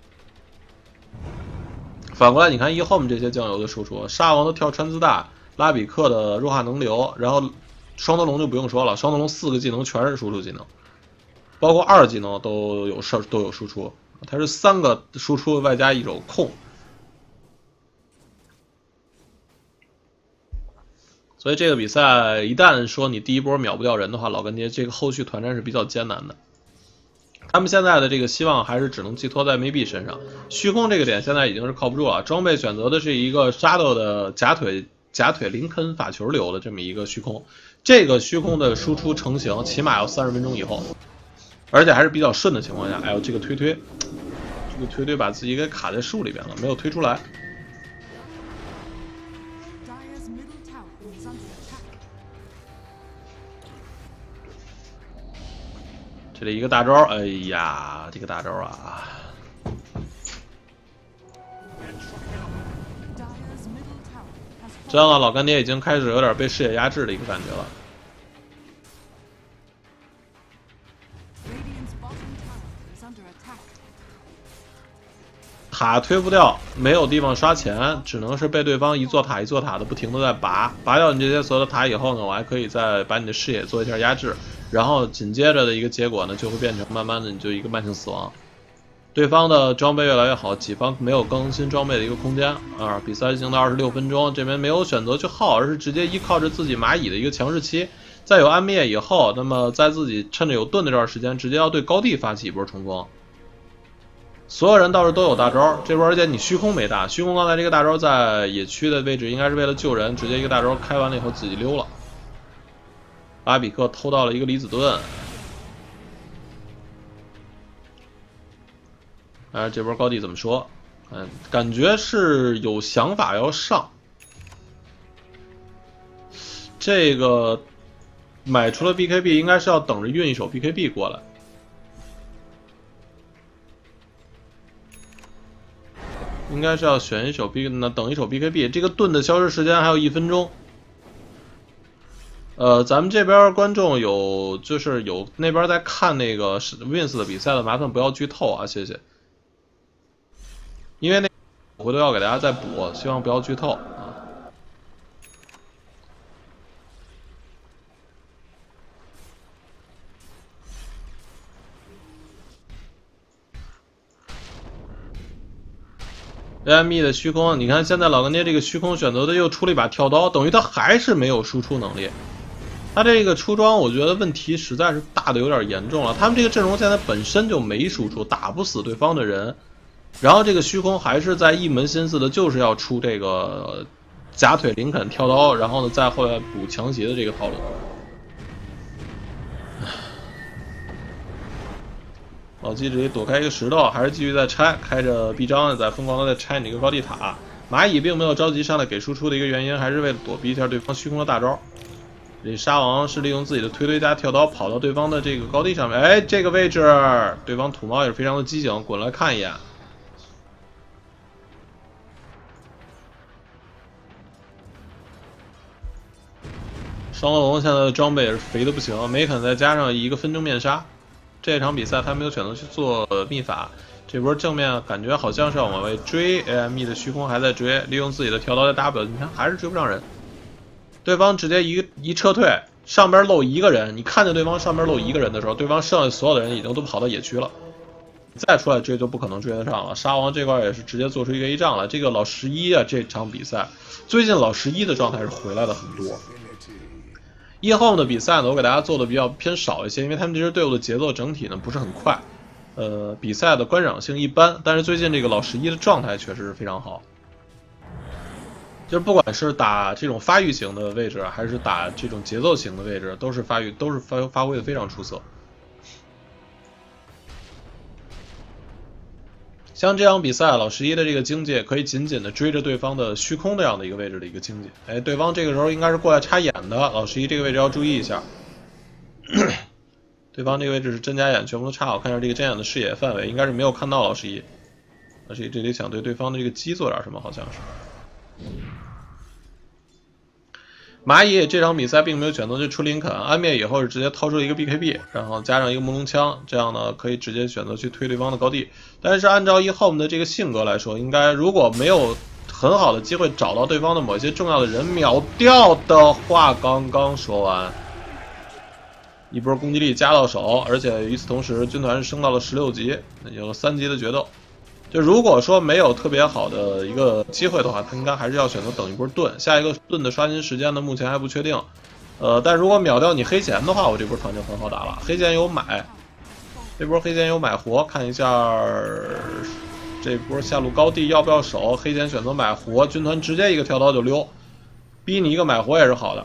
Speaker 1: 反过来你看一 home 这些酱油的输出，沙王的跳穿刺大，拉比克的弱化能流，然后。 双头龙就不用说了，双头龙四个技能全是输出技能，包括二技能都有事都有输出，它是三个输出外加一手控，所以这个比赛一旦说你第一波秒不掉人的话，老干爹这个后续团战是比较艰难的。他们现在的这个希望还是只能寄托在 maybe 身上，虚空这个点现在已经是靠不住了，装备选择的是一个 shadow 的假腿假腿林肯法球流的这么一个虚空。 这个虚空的输出成型起码要三十分钟以后，而且还是比较顺的情况下。哎呦，这个推推，这个推推把自己给卡在树里边了，没有推出来。 这里一个大招，哎呀，这个大招啊！这样啊，老干爹已经开始有点被视野压制的一个感觉了。塔推不掉，没有地方刷钱，只能是被对方一座塔一座塔的不停的在拔，拔掉你这些所有的塔以后呢，我还可以再把你的视野做一下压制，然后紧接着的一个结果呢，就会变成慢慢的你就一个慢性死亡。对方的装备越来越好，己方没有更新装备的一个空间啊。比赛进行到二十六分钟，这边没有选择去耗，而是直接依靠着自己蚂蚁的一个强势期，在有暗灭以后，那么在自己趁着有盾的这段时间，直接要对高地发起一波冲锋。所有人倒是都有大招，这波而且你虚空没大，虚空刚才这个大招在野区的位置应该是为了救人，直接一个大招开完了以后自己溜了。阿比克偷到了一个离子盾，哎，这波高地怎么说？嗯，感觉是有想法要上。这个买出了 B K B， 应该是要等着运一手 B K B 过来。应该是要选一手 B， 那等一手 B K B， 这个盾的消失时间还有一分钟。呃，咱们这边观众有就是有那边在看那个 Wins 的比赛的，麻烦不要剧透啊，谢谢。因为那我回头要给大家再补，希望不要剧透啊。A M E 的虚空，你看现在老干爹这个虚空选择的又出了一把跳刀，等于他还是没有输出能力。他这个出装，我觉得问题实在是大的有点严重了。他们这个阵容现在本身就没输出，打不死对方的人，然后这个虚空还是在一门心思的，就是要出这个假腿林肯跳刀，然后呢再后来补强袭的这个套路。老鸡直接躲开一个石头，还是继续在拆，开着臂章在疯狂的在拆你这个高地塔。蚂蚁并没有着急上来给输出的一个原因，还是为了躲避一下对方虚空的大招。这沙王是利用自己的推推加跳刀跑到对方的这个高地上面，哎，这个位置对方土猫也是非常的机警，滚来看一眼。双龙现在的装备也是肥的不行，梅肯再加上一个分钟面纱。这场比赛他没有选择去做秘法，这波正面感觉好像是要往外追 ，A M E 的虚空还在追，利用自己的跳刀在 W， 你看还是追不上人。对方直接一一撤退，上边漏一个人，你看见对方上边漏一个人的时候，对方剩下所有的人已经都跑到野区了，再出来追就不可能追得上了。沙王这块也是直接做出一个 A 仗了。这个老十一啊，这场比赛最近老十一的状态是回来的很多。一号的比赛呢，我给大家做的比较偏少一些，因为他们这支队伍的节奏整体呢不是很快，呃，比赛的观赏性一般。但是最近这个老十一的状态确实是非常好，就是不管是打这种发育型的位置，还是打这种节奏型的位置，都是发育都是发发挥的非常出色。像这场比赛，老十一的这个经济可以紧紧的追着对方的虚空这样的一个位置的一个经济。哎，对方这个时候应该是过来插眼的，老十一这个位置要注意一下。对方这个位置是真假眼全部都插好，看一下这个真眼的视野范围，应该是没有看到老十一。老十一这里想对对方的这个鸡做点什么，好像是。蚂蚁这场比赛并没有选择去出林肯，安灭以后是直接掏出一个 B K B， 然后加上一个木龙枪，这样呢可以直接选择去推对方的高地。但是按照一 home 的这个性格来说，应该如果没有很好的机会找到对方的某些重要的人秒掉的话，刚刚说完，一波攻击力加到手，而且与此同时军团升到了十六级，有了三级的决斗。就如果说没有特别好的一个机会的话，他应该还是要选择等一波盾。下一个盾的刷新时间呢，目前还不确定。呃，但如果秒掉你黑钱的话，我这波团就很好打了。黑钱有买，这波黑钱有买活，看一下这波下路高地要不要守。黑钱选择买活，军团直接一个跳刀就溜，逼你一个买活也是好的。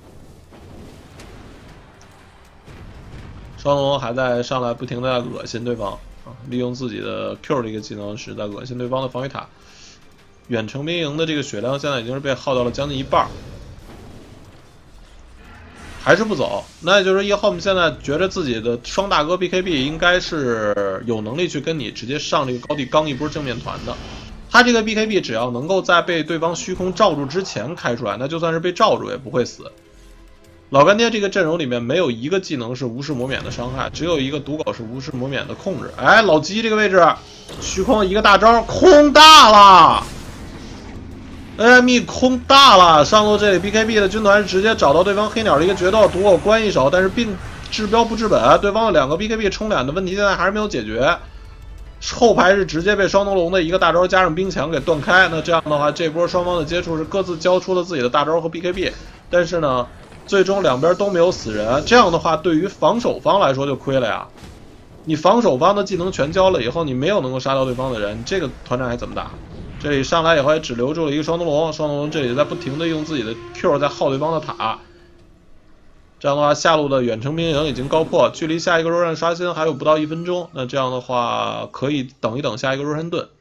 Speaker 1: 双龙还在上来不停的恶心对方。利用自己的 Q 的一个技能是在恶心对方的防御塔。远程兵营的这个血量现在已经是被耗到了将近一半。 还是不走，那也就是 eHome 现在觉得自己的双大哥 B K B 应该是有能力去跟你直接上这个高地刚一波正面团的。他这个 B K B 只要能够在被对方虚空罩住之前开出来，那就算是被罩住也不会死。老干爹这个阵容里面没有一个技能是无视魔免的伤害，只有一个毒狗是无视魔免的控制。哎，老鸡这个位置，虚空一个大招空大了。A M E 空大了，上路这里 B K B 的军团直接找到对方黑鸟的一个决斗，毒狗关一手，但是并治标不治本，对方的两个 B K B 冲脸的问题现在还是没有解决。后排是直接被双灯笼的一个大招加上冰墙给断开，那这样的话，这波双方的接触是各自交出了自己的大招和 B K B， 但是呢，最终两边都没有死人，这样的话对于防守方来说就亏了呀。你防守方的技能全交了以后，你没有能够杀到对方的人，这个团战还怎么打？这里上来以后也只留住了一个双灯笼，双灯笼这里在不停的用自己的 Q 在耗对方的塔。这样的话，下路的远程兵营已经高破，距离下一个若战刷新还有不到一分钟。那这样的话，可以等一等下一个若山盾。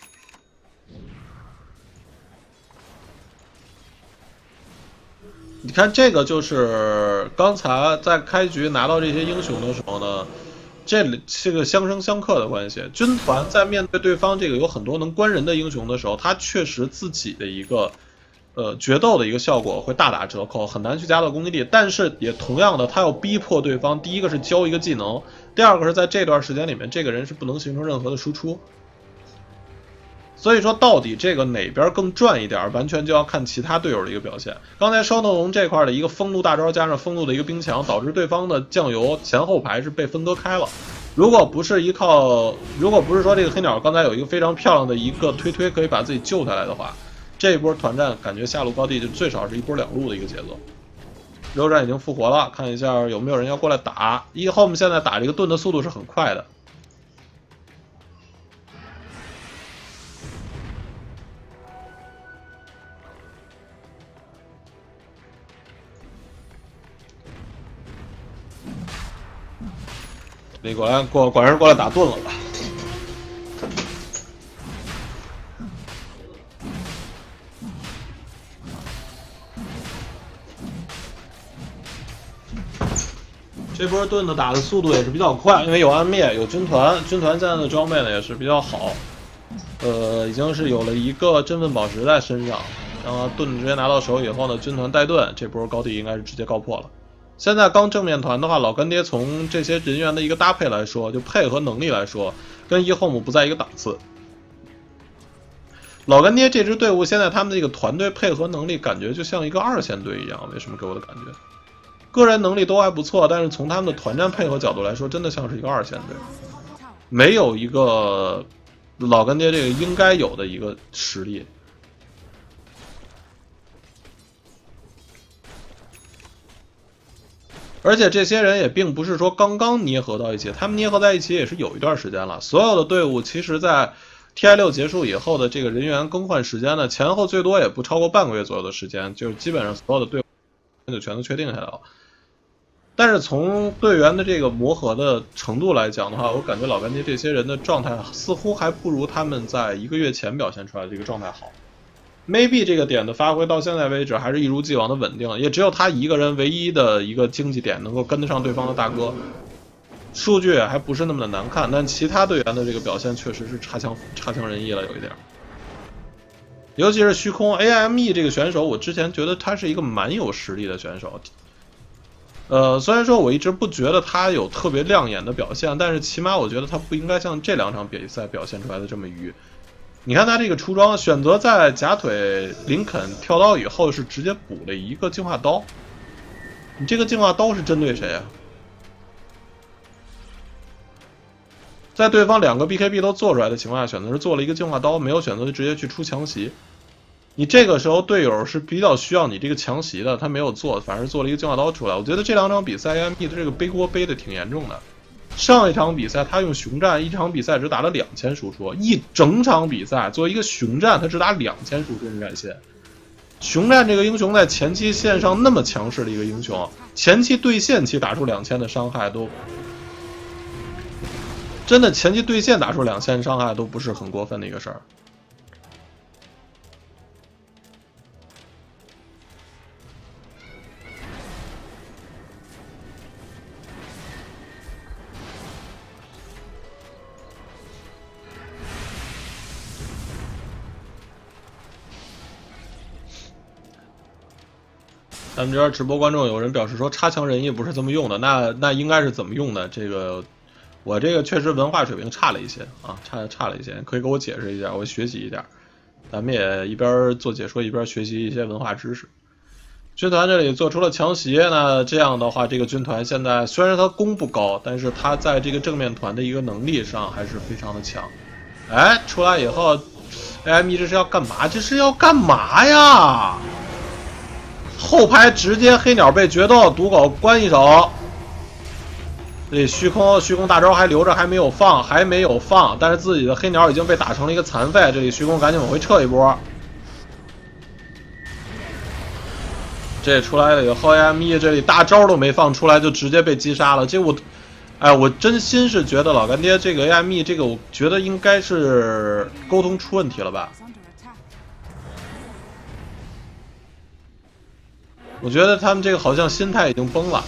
Speaker 1: 你看，这个就是刚才在开局拿到这些英雄的时候呢，这里是个相生相克的关系。军团在面对对方这个有很多能关人的英雄的时候，他确实自己的一个。呃，决斗的一个效果会大打折扣，很难去加到攻击力。但是也同样的，他要逼迫对方，第一个是教一个技能，第二个是在这段时间里面，这个人是不能形成任何的输出。所以说，到底这个哪边更赚一点，完全就要看其他队友的一个表现。刚才双灯笼这块的一个风怒大招加上风怒的一个冰墙，导致对方的酱油前后排是被分割开了。如果不是依靠，如果不是说这个黑鸟刚才有一个非常漂亮的一个推推可以把自己救下来的话。这一波团战感觉下路高地就最少是一波两路的一个节奏。肉战已经复活了，看一下有没有人要过来打。eHome现在打这个盾的速度是很快的。你果然过果然是过来打盾了吧？这波盾的打的速度也是比较快，因为有暗灭，有军团，军团现在的装备呢也是比较好，呃，已经是有了一个振奋宝石在身上，然后盾直接拿到手以后呢，军团带盾，这波高地应该是直接高破了。现在刚正面团的话，老干爹从这些人员的一个搭配来说，就配合能力来说，跟 eHome 不在一个档次。老干爹这支队伍现在他们这个团队配合能力感觉就像一个二线队一样，为什么给我的感觉？个人能力都还不错，但是从他们的团战配合角度来说，真的像是一个二线队，没有一个老干爹这个应该有的一个实力。而且这些人也并不是说刚刚捏合到一起，他们捏合在一起也是有一段时间了。所有的队伍其实在 T I 六 结束以后的这个人员更换时间呢，前后最多也不超过半个月左右的时间，就是基本上所有的队伍就全都确定下来了。但是从队员的这个磨合的程度来讲的话，我感觉老干爹这些人的状态似乎还不如他们在一个月前表现出来的这个状态好。maybe 这个点的发挥到现在为止还是一如既往的稳定，也只有他一个人唯一的一个经济点能够跟得上对方的大哥，数据还不是那么的难看，但其他队员的这个表现确实是差强差强人意了，有一点。尤其是虚空 A M E 这个选手，我之前觉得他是一个蛮有实力的选手。呃，虽然说我一直不觉得他有特别亮眼的表现，但是起码我觉得他不应该像这两场比赛表现出来的这么愚。你看他这个出装，选择在假腿林肯跳刀以后是直接补了一个净化刀，你这个净化刀是针对谁啊？在对方两个 B K B 都做出来的情况下，选择是做了一个净化刀，没有选择就直接去出强袭。你这个时候队友是比较需要你这个强袭的，他没有做，反而做了一个净化刀出来。我觉得这两场比赛 A M E 的这个背锅背的挺严重的。上一场比赛他用熊战，一场比赛只打了两千输出，一整场比赛作为一个熊战，他只打两千输出，你敢信？熊战这个英雄在前期线上那么强势的一个英雄，前期对线期打出两千的伤害都，真的前期对线打出两千伤害都不是很过分的一个事儿。 咱们这边直播观众有人表示说差强人意不是这么用的，那那应该是怎么用的？这个我这个确实文化水平差了一些啊，差差了一些，可以给我解释一下，我学习一下。咱们也一边做解说一边学习一些文化知识。军团这里做出了强袭，那这样的话，这个军团现在虽然它攻不高，但是它在这个正面团的一个能力上还是非常的强。哎，出来以后 ，A M E 这是要干嘛？这是要干嘛呀？后排直接黑鸟被决斗，毒狗关一手。这虚空虚空大招还留着，还没有放，还没有放，但是自己的黑鸟已经被打成了一个残废。这里虚空赶紧往回撤一波。这出来了以后 ，A M E 这里大招都没放出来，就直接被击杀了。这我，哎，我真心是觉得老干爹这个 A M E 这个，我觉得应该是沟通出问题了吧。我觉得他们这个好像心态已经崩了。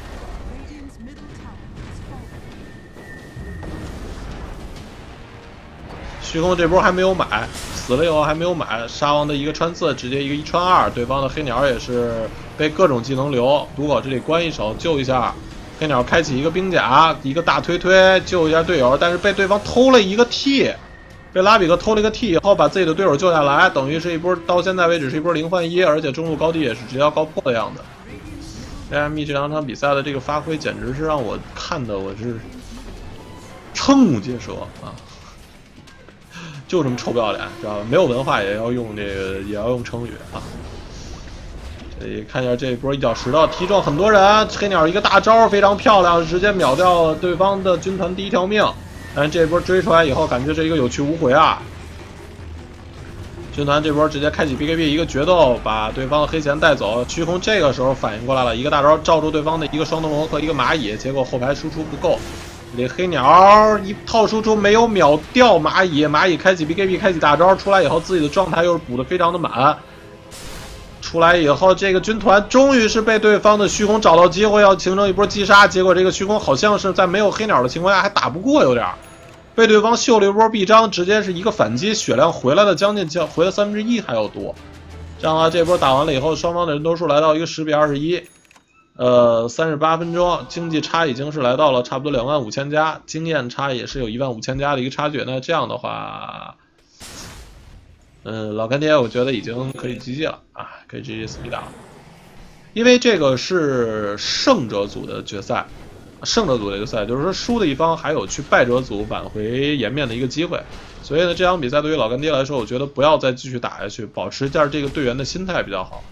Speaker 1: 虚空这波还没有买，死了以后还没有买，沙王的一个穿刺，直接一个一穿二，对方的黑鸟也是被各种技能留，毒狗这里关一手救一下，黑鸟开启一个兵甲，一个大推推救一下队友，但是被对方偷了一个 T， 被拉比克偷了一个 T 以后，把自己的队友救下来，等于是一波到现在为止是一波零换一，而且中路高地也是直接高破的样子。A M E 这两场比赛的这个发挥，简直是让我看的我是瞠目结舌啊！就这么臭不要脸，知道吧？没有文化也要用这个，也要用成语啊！这里看一下这一波一脚石头踢中很多人，黑鸟一个大招非常漂亮，直接秒掉对方的军团第一条命。但是这一波追出来以后，感觉是一个有去无回啊！军团这波直接开启 B K B 一个决斗，把对方的黑钱带走。虚空这个时候反应过来了，一个大招罩住对方的一个双灯笼和一个蚂蚁，结果后排输出不够。这黑鸟一套输出没有秒掉蚂蚁，蚂蚁开启 B K B 开启大招出来以后，自己的状态又是补得非常的满。出来以后，这个军团终于是被对方的虚空找到机会，要形成一波击杀。结果这个虚空好像是在没有黑鸟的情况下还打不过，有点被对方秀了一波臂章，直接是一个反击，血量回来了将近将回了三分之一还要多。这样的话，这波打完了以后，双方的人头数来到一个十比二十一。呃，三十八分钟，经济差已经是来到了差不多两万五千加，经验差也是有一万五千加的一个差距。那这样的话，嗯，老干爹我觉得已经可以 G G 了啊，可以 G G 四 比打了。因为这个是胜者组的决赛，胜者组的决赛，就是说输的一方还有去败者组挽回颜面的一个机会。所以呢，这场比赛对于老干爹来说，我觉得不要再继续打下去，保持一下这个队员的心态比较好。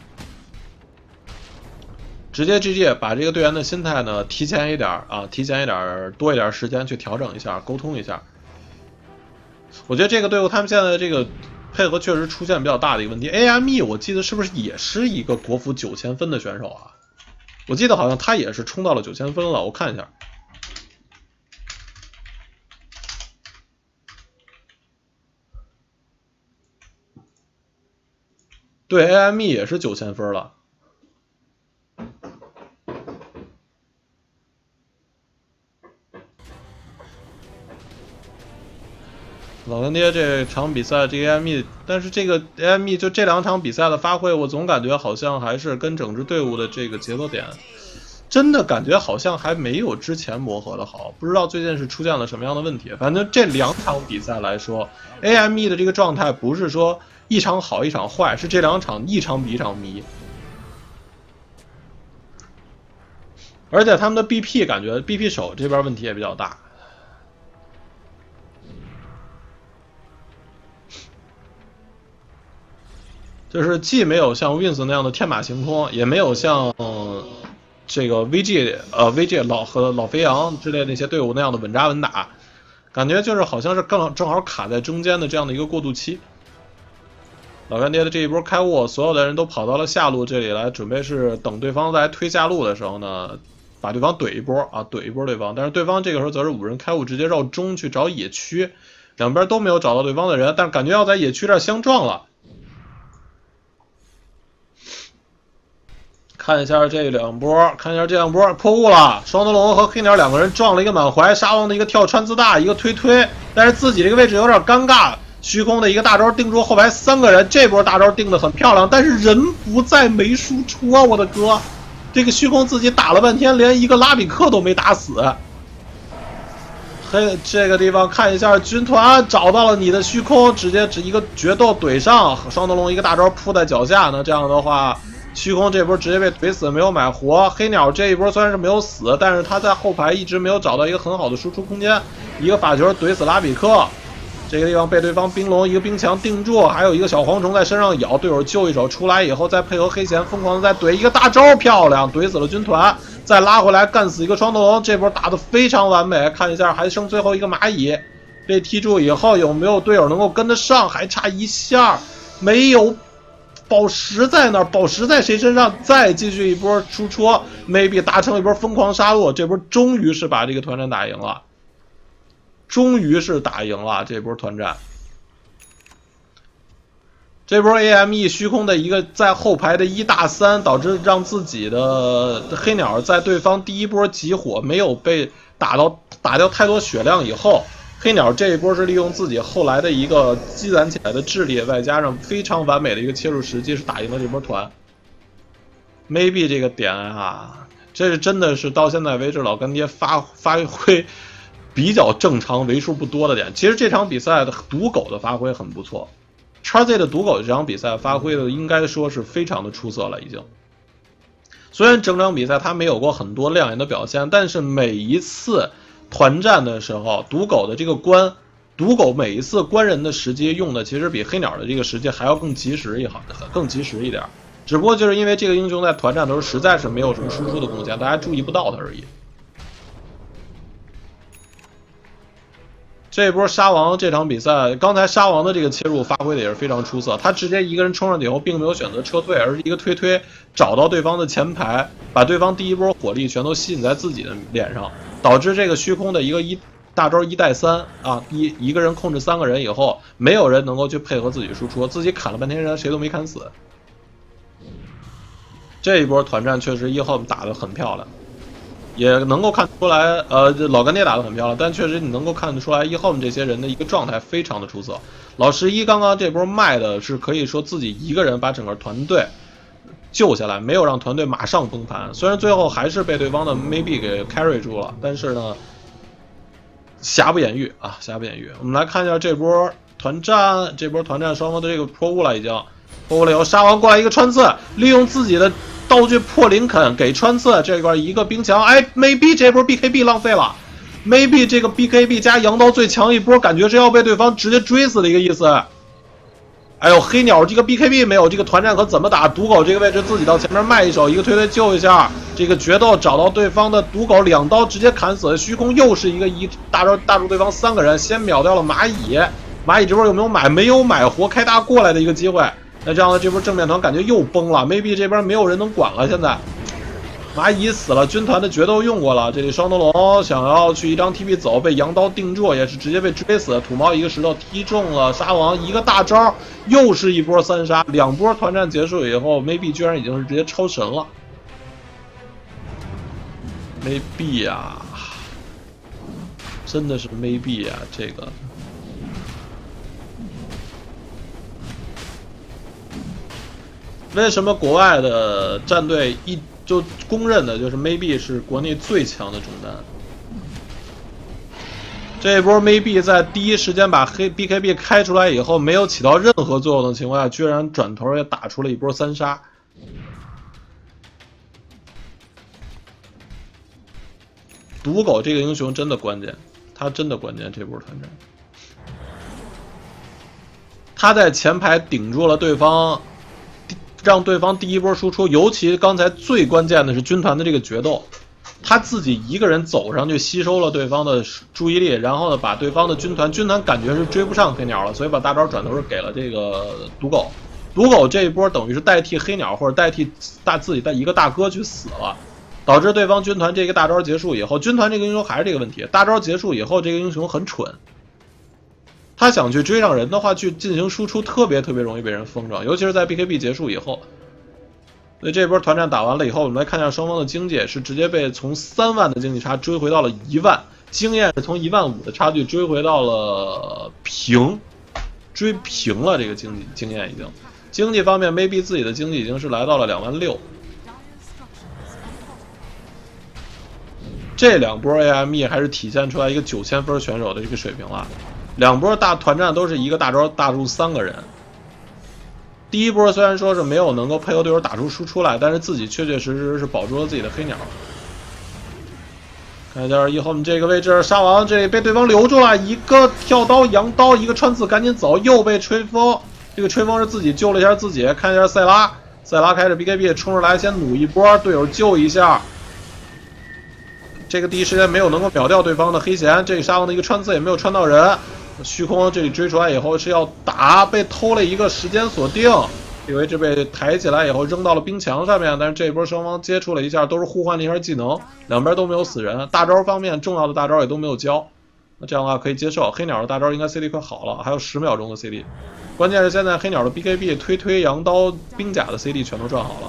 Speaker 1: 直接 G G 把这个队员的心态呢提前一点啊，提前一点多一点时间去调整一下，沟通一下。我觉得这个队伍他们现在的这个配合确实出现比较大的一个问题。A M E 我记得是不是也是一个国服九千分的选手啊？我记得好像他也是冲到了九千分了，我看一下。对 ，A M E 也是九千分了。老干爹这场比赛这个 A M E， 但是这个 A M E 就这两场比赛的发挥，我总感觉好像还是跟整支队伍的这个节奏点，真的感觉好像还没有之前磨合的好。不知道最近是出现了什么样的问题。反正这两场比赛来说 ，A M E 的这个状态不是说一场好一场坏，是这两场一场比一场迷。而且他们的 B P 感觉 B P 手这边问题也比较大。就是既没有像 Wins 那样的天马行空，也没有像、嗯、这个 V G 呃 V G 老和老飞扬之类那些队伍那样的稳扎稳打，感觉就是好像是更正好卡在中间的这样的一个过渡期。老干爹的这一波开悟，所有的人都跑到了下路这里来，准备是等对方在推下路的时候呢，把对方怼一波啊，怼一波对方。但是对方这个时候则是五人开悟，直接绕中去找野区，两边都没有找到对方的人，但是感觉要在野区这儿相撞了。看一下这两波，看一下这两波破雾了，双灯笼和黑鸟两个人撞了一个满怀，沙王的一个跳穿自大，一个推推，但是自己这个位置有点尴尬。 虚空的一个大招定住后排三个人，这波大招定的很漂亮，但是人不在没输出啊！我的哥，这个虚空自己打了半天，连一个拉比克都没打死。嘿，这个地方看一下军团找到了你的虚空，直接只一个决斗怼上，双头龙一个大招扑在脚下呢，这样的话。 虚空这波直接被怼死，没有买活。黑鸟这一波虽然是没有死，但是他在后排一直没有找到一个很好的输出空间。一个法球怼死拉比克，这个地方被对方冰龙一个冰墙定住，还有一个小蝗虫在身上咬，队友救一手出来以后，再配合黑弦疯狂的再怼一个大招，漂亮，怼死了军团，再拉回来干死一个双头龙，这波打得非常完美。看一下还剩最后一个蚂蚁被踢住以后，有没有队友能够跟得上？还差一下，没有。 宝石在那儿，宝石在谁身上？再继续一波输出 ，maybe 达成一波疯狂杀戮，这波终于是把这个团战打赢了，终于是打赢了这波团战。这波 A M E 虚空的一个在后排的一大三，导致让自己的黑鸟在对方第一波集火没有被打到打掉太多血量以后。 黑鸟这一波是利用自己后来的一个积攒起来的智力，外加上非常完美的一个切入时机，是打赢了这波团。maybe 这个点啊，这是真的是到现在为止老干爹发发挥比较正常、为数不多的点。其实这场比赛的赌狗的发挥很不错 ，X Z 的赌狗这场比赛发挥的应该说是非常的出色了，已经。虽然整场比赛他没有过很多亮眼的表现，但是每一次。 团战的时候，赌狗的这个关，赌狗每一次关人的时机用的其实比黑鸟的这个时机还要更及时一好，更及时一点。只不过就是因为这个英雄在团战的时候实在是没有什么输出的贡献，大家注意不到他而已。这一波沙王这场比赛，刚才沙王的这个切入发挥的也是非常出色，他直接一个人冲上去以后，并没有选择撤退，而是一个推推找到对方的前排，把对方第一波火力全都吸引在自己的脸上。 导致这个虚空的一个一大招一带三啊，一一个人控制三个人以后，没有人能够去配合自己输出，自己砍了半天人，谁都没砍死。这一波团战确实一号打得很漂亮，也能够看出来，呃，老干爹打得很漂亮，但确实你能够看得出来一号这些人的一个状态非常的出色。老十一刚刚这波卖的是可以说自己一个人把整个团队。 救下来，没有让团队马上崩盘。虽然最后还是被对方的 maybe 给 carry 住了，但是呢，瑕不掩瑜啊，瑕不掩瑜。我们来看一下这波团战，这波团战双方的这个破屋了，已经破屋了以后，沙王过来一个穿刺，利用自己的道具破林肯给穿刺，这块一个冰墙，哎 ，maybe 这波 B K B 浪费了 ，maybe 这个 B K B 加羊刀最强一波，感觉是要被对方直接追死的一个意思。 哎呦，黑鸟这个 B K B 没有，这个团战可怎么打？赌狗这个位置自己到前面卖一手，一个推推救一下。这个决斗找到对方的赌狗，两刀直接砍死了虚空，又是一个一大招大住对方三个人，先秒掉了蚂蚁。蚂蚁这波有没有买？没有买活开大过来的一个机会。那这样的这波正面团感觉又崩了 ，maybe 这边没有人能管了。现在蚂蚁死了，军团的决斗用过了。这里双头龙想要去一张 T P 走，被羊刀定住，也是直接被追死。土猫一个石头踢中了沙王，一个大招。 又是一波三杀，两波团战结束以后 ，maybe 居然已经是直接超神了。maybe 啊，真的是 maybe 啊，这个。为什么国外的战队一就公认的就是 maybe 是国内最强的中单？ 这一波 maybe 在第一时间把黑 B K B 开出来以后，没有起到任何作用的情况下，居然转头也打出了一波三杀。赌狗这个英雄真的关键，他真的关键。这波团战，他在前排顶住了对方，让对方第一波输出。尤其刚才最关键的是军团的这个决斗。 他自己一个人走上去吸收了对方的注意力，然后呢，把对方的军团军团感觉是追不上黑鸟了，所以把大招转头是给了这个赌狗。赌狗这一波等于是代替黑鸟或者代替大自己的一个大哥去死了，导致对方军团这个大招结束以后，军团这个英雄还是这个问题，大招结束以后这个英雄很蠢，他想去追上人的话去进行输出，特别特别容易被人封着，尤其是在 B K B 结束以后。 所以这波团战打完了以后，我们来看一下双方的经济是直接被从三万的经济差追回到了一万，经验是从一万五的差距追回到了平， 追平了这个经济经验已经。经济方面 ，maybe 自己的经济已经是来到了两万六。这两波 A M E 还是体现出来一个九千分选手的这个水平了。两波大团战都是一个大招打住三个人。第一波虽然说是没有能够配合对手打出输出来，但是自己确确实实是保住了自己的黑鸟。看一下一号我们这个位置，沙王这里被对方留住了，一个跳刀扬刀，一个穿刺赶紧走，又被吹风。这个吹风是自己救了一下自己。看一下塞拉，塞拉开始 B K B 冲出来，先弩一波，队友救一下。这个第一时间没有能够秒掉对方的黑弦，这个沙王的一个穿刺也没有穿到人。虚空这里追出来以后是要打，被偷了一个时间锁定，这个位置被抬起来以后扔到了冰墙上面，但是这一波双方接触了一下，都是互换了一下技能，两边都没有死人。大招方面重要的大招也都没有交，那这样的话可以接受。黑鸟的大招应该 C D 快好了，还有十秒钟的 C D， 关键是现在黑鸟的 B K B 推推羊刀冰甲的 C D 全都赚好了。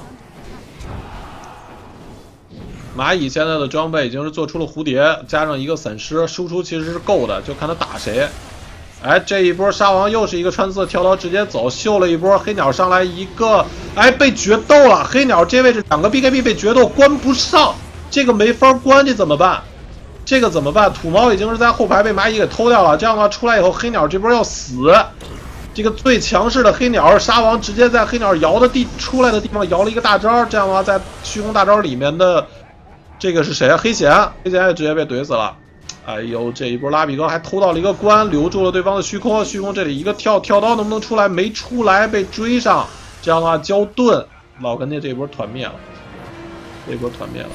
Speaker 1: 蚂蚁现在的装备已经是做出了蝴蝶，加上一个散失，输出其实是够的，就看他打谁。哎，这一波沙王又是一个穿刺跳刀直接走，秀了一波。黑鸟上来一个，哎，被决斗了。黑鸟这位置两个 B K B 被决斗，关不上，这个没法关，这怎么办？这个怎么办？土猫已经是在后排被蚂蚁给偷掉了，这样的话出来以后，黑鸟这波要死。这个最强势的黑鸟沙王直接在黑鸟摇的地出来的地方摇了一个大招，这样的话在虚空大招里面的这个是谁啊？黑弦，黑弦也直接被怼死了。哎呦，这一波拉比哥还偷到了一个关，留住了对方的虚空。虚空这里一个跳跳刀能不能出来？没出来，被追上。这样的话交盾，老干爹这一波团灭了，这一波团灭了。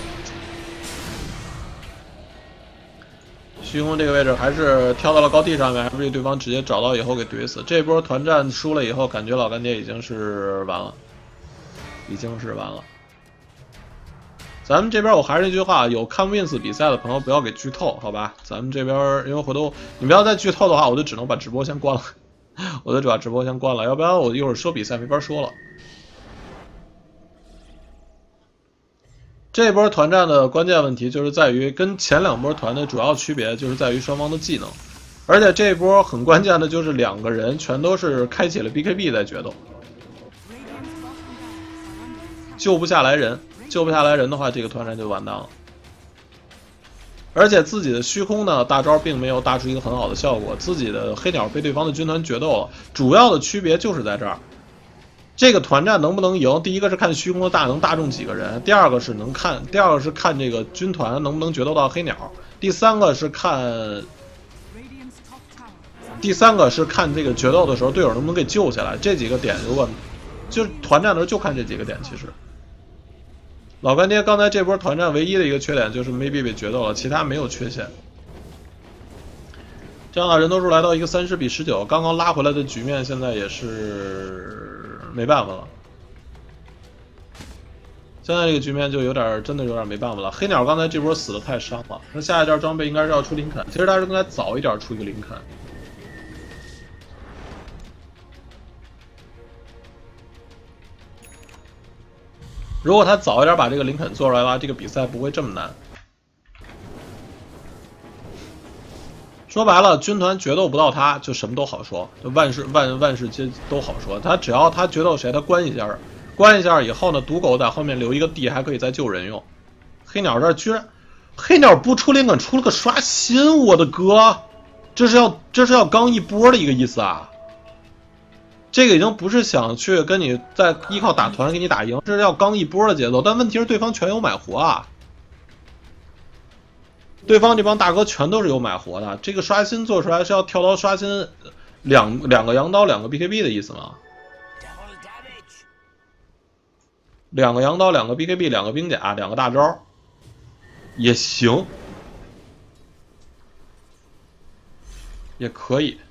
Speaker 1: 虚空这个位置还是跳到了高地上面，还被对方直接找到以后给怼死。这波团战输了以后，感觉老干爹已经是完了，已经是完了。咱们这边我还是那句话，有看 Wins 比赛的朋友不要给剧透，好吧？咱们这边因为回头你们要再剧透的话，我就只能把直播先关了，我就把直播先关了，要不然我一会儿说比赛没法说了。这波团战的关键问题就是在于跟前两波团的主要区别就是在于双方的技能，而且这波很关键的就是两个人全都是开启了 B K B 在决斗，救不下来人。救不下来人的话，这个团战就完蛋了。而且自己的虚空呢，大招并没有打出一个很好的效果，自己的黑鸟被对方的军团决斗了。主要的区别就是在这儿，这个团战能不能赢？第一个是看虚空的大能大中几个人，第二个是能看，第二个是看这个军团能不能决斗到黑鸟，第三个是看，第三个是看这个决斗的时候队友能不能给救下来。这几个点如果就是团战的时候就看这几个点，其实。老干爹刚才这波团战唯一的一个缺点就是 maybe 被决斗了，其他没有缺陷。这样的人头数来到一个三十比十九，刚刚拉回来的局面现在也是没办法了。现在这个局面就有点真的有点没办法了。黑鸟刚才这波死的太伤了，那下一件装备应该是要出林肯，其实他是应该早一点出一个林肯。如果他早一点把这个林肯做出来的话，这个比赛不会这么难。说白了，军团决斗不到他，就什么都好说，就万事万万事皆都好说。他只要他决斗谁，他关一下，关一下以后呢，毒狗在后面留一个地，还可以再救人用。黑鸟这儿居然，黑鸟不出林肯，出了个刷新，我的哥，这是要这是要刚一波的一个意思啊！这个已经不是想去跟你再依靠打团给你打赢，这是要刚一波的节奏。但问题是对方全有买活啊，对方这帮大哥全都是有买活的。这个刷新做出来是要跳刀刷新两两个羊刀两个 B K B 的意思吗？两个羊刀两个 B K B 两个兵甲两个大招也行，也可以。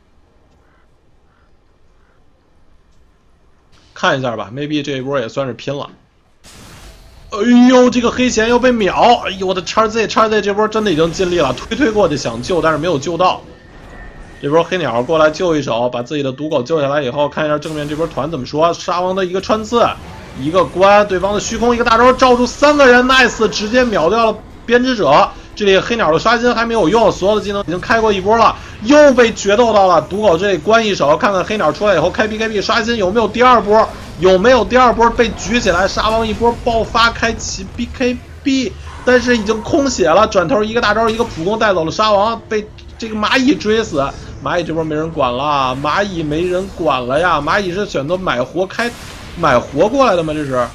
Speaker 1: 看一下吧 ，maybe 这一波也算是拼了。哎呦，这个黑弦要被秒！哎呦，我的叉 Z 叉 Z 这波真的已经尽力了，推推过去想救，但是没有救到。这波黑鸟过来救一手，把自己的毒狗救下来以后，看一下正面这波团怎么说。沙王的一个穿刺，一个关，对方的虚空一个大招罩住三个人 ，nice， 直接秒掉了编织者。这里黑鸟的刷新还没有用，所有的技能已经开过一波了， 又被决斗到了。毒狗这里关一手，看看黑鸟出来以后 K P K P 刷新有没有第二波，有没有第二波被举起来，沙王一波爆发开启 B K B， 但是已经空血了，转头一个大招一个普攻带走了沙王，被这个蚂蚁追死。蚂蚁这波没人管了，蚂蚁没人管了呀，蚂蚁是选择买活开买活过来的吗？这是。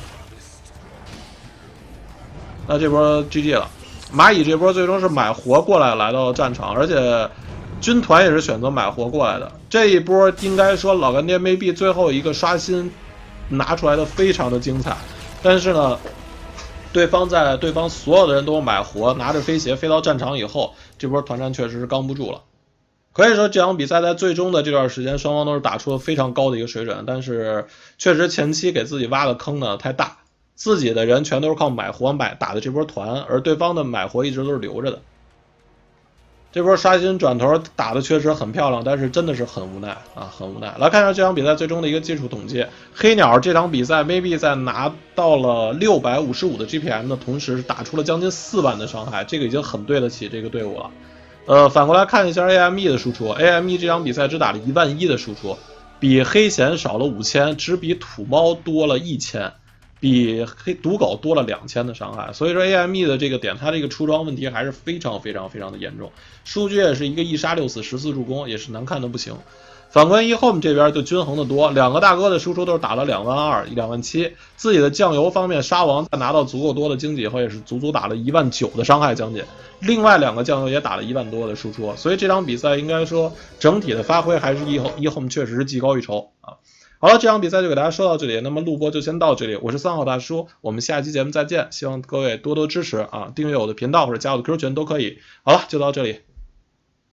Speaker 1: 那这波 G G 了，蚂蚁这波最终是买活过来来到战场，而且军团也是选择买活过来的。这一波应该说老干爹 maybe 最后一个刷新拿出来的非常的精彩，但是呢，对方在对方所有的人都买活，拿着飞鞋飞到战场以后，这波团战确实是刚不住了。可以说这场比赛在最终的这段时间，双方都是打出了非常高的一个水准，但是确实前期给自己挖的坑呢太大。自己的人全都是靠买活买打的这波团，而对方的买活一直都是留着的。这波刷新转头打的确实很漂亮，但是真的是很无奈啊，很无奈。来看一下这场比赛最终的一个技术统计，黑鸟这场比赛 maybe 在拿到了六百五十五的 G P M 的同时，打出了将近四万的伤害，这个已经很对得起这个队伍了。呃，反过来看一下 A M E 的输出 ，A M E 这场比赛只打了一万一的输出，比黑贤少了五千，只比土猫多了一千。比黑毒狗多了两千的伤害，所以说 A M E 的这个点，它这个出装问题还是非常非常非常的严重。数据也是一个一杀六死十四助攻，也是难看的不行。反观 eHome 这边就均衡的多，两个大哥的输出都是打了两万二、两万七，自己的酱油方面，沙王在拿到足够多的经济以后，也是足足打了一万九的伤害将近。另外两个酱油也打了一万多的输出，所以这场比赛应该说整体的发挥还是 eHome eHome 确实是技高一筹啊。好了，这场比赛就给大家说到这里，那么录播就先到这里，我是三号大叔，我们下期节目再见，希望各位多多支持啊，订阅我的频道或者加我的 Q Q 群都可以。好了，就到这里。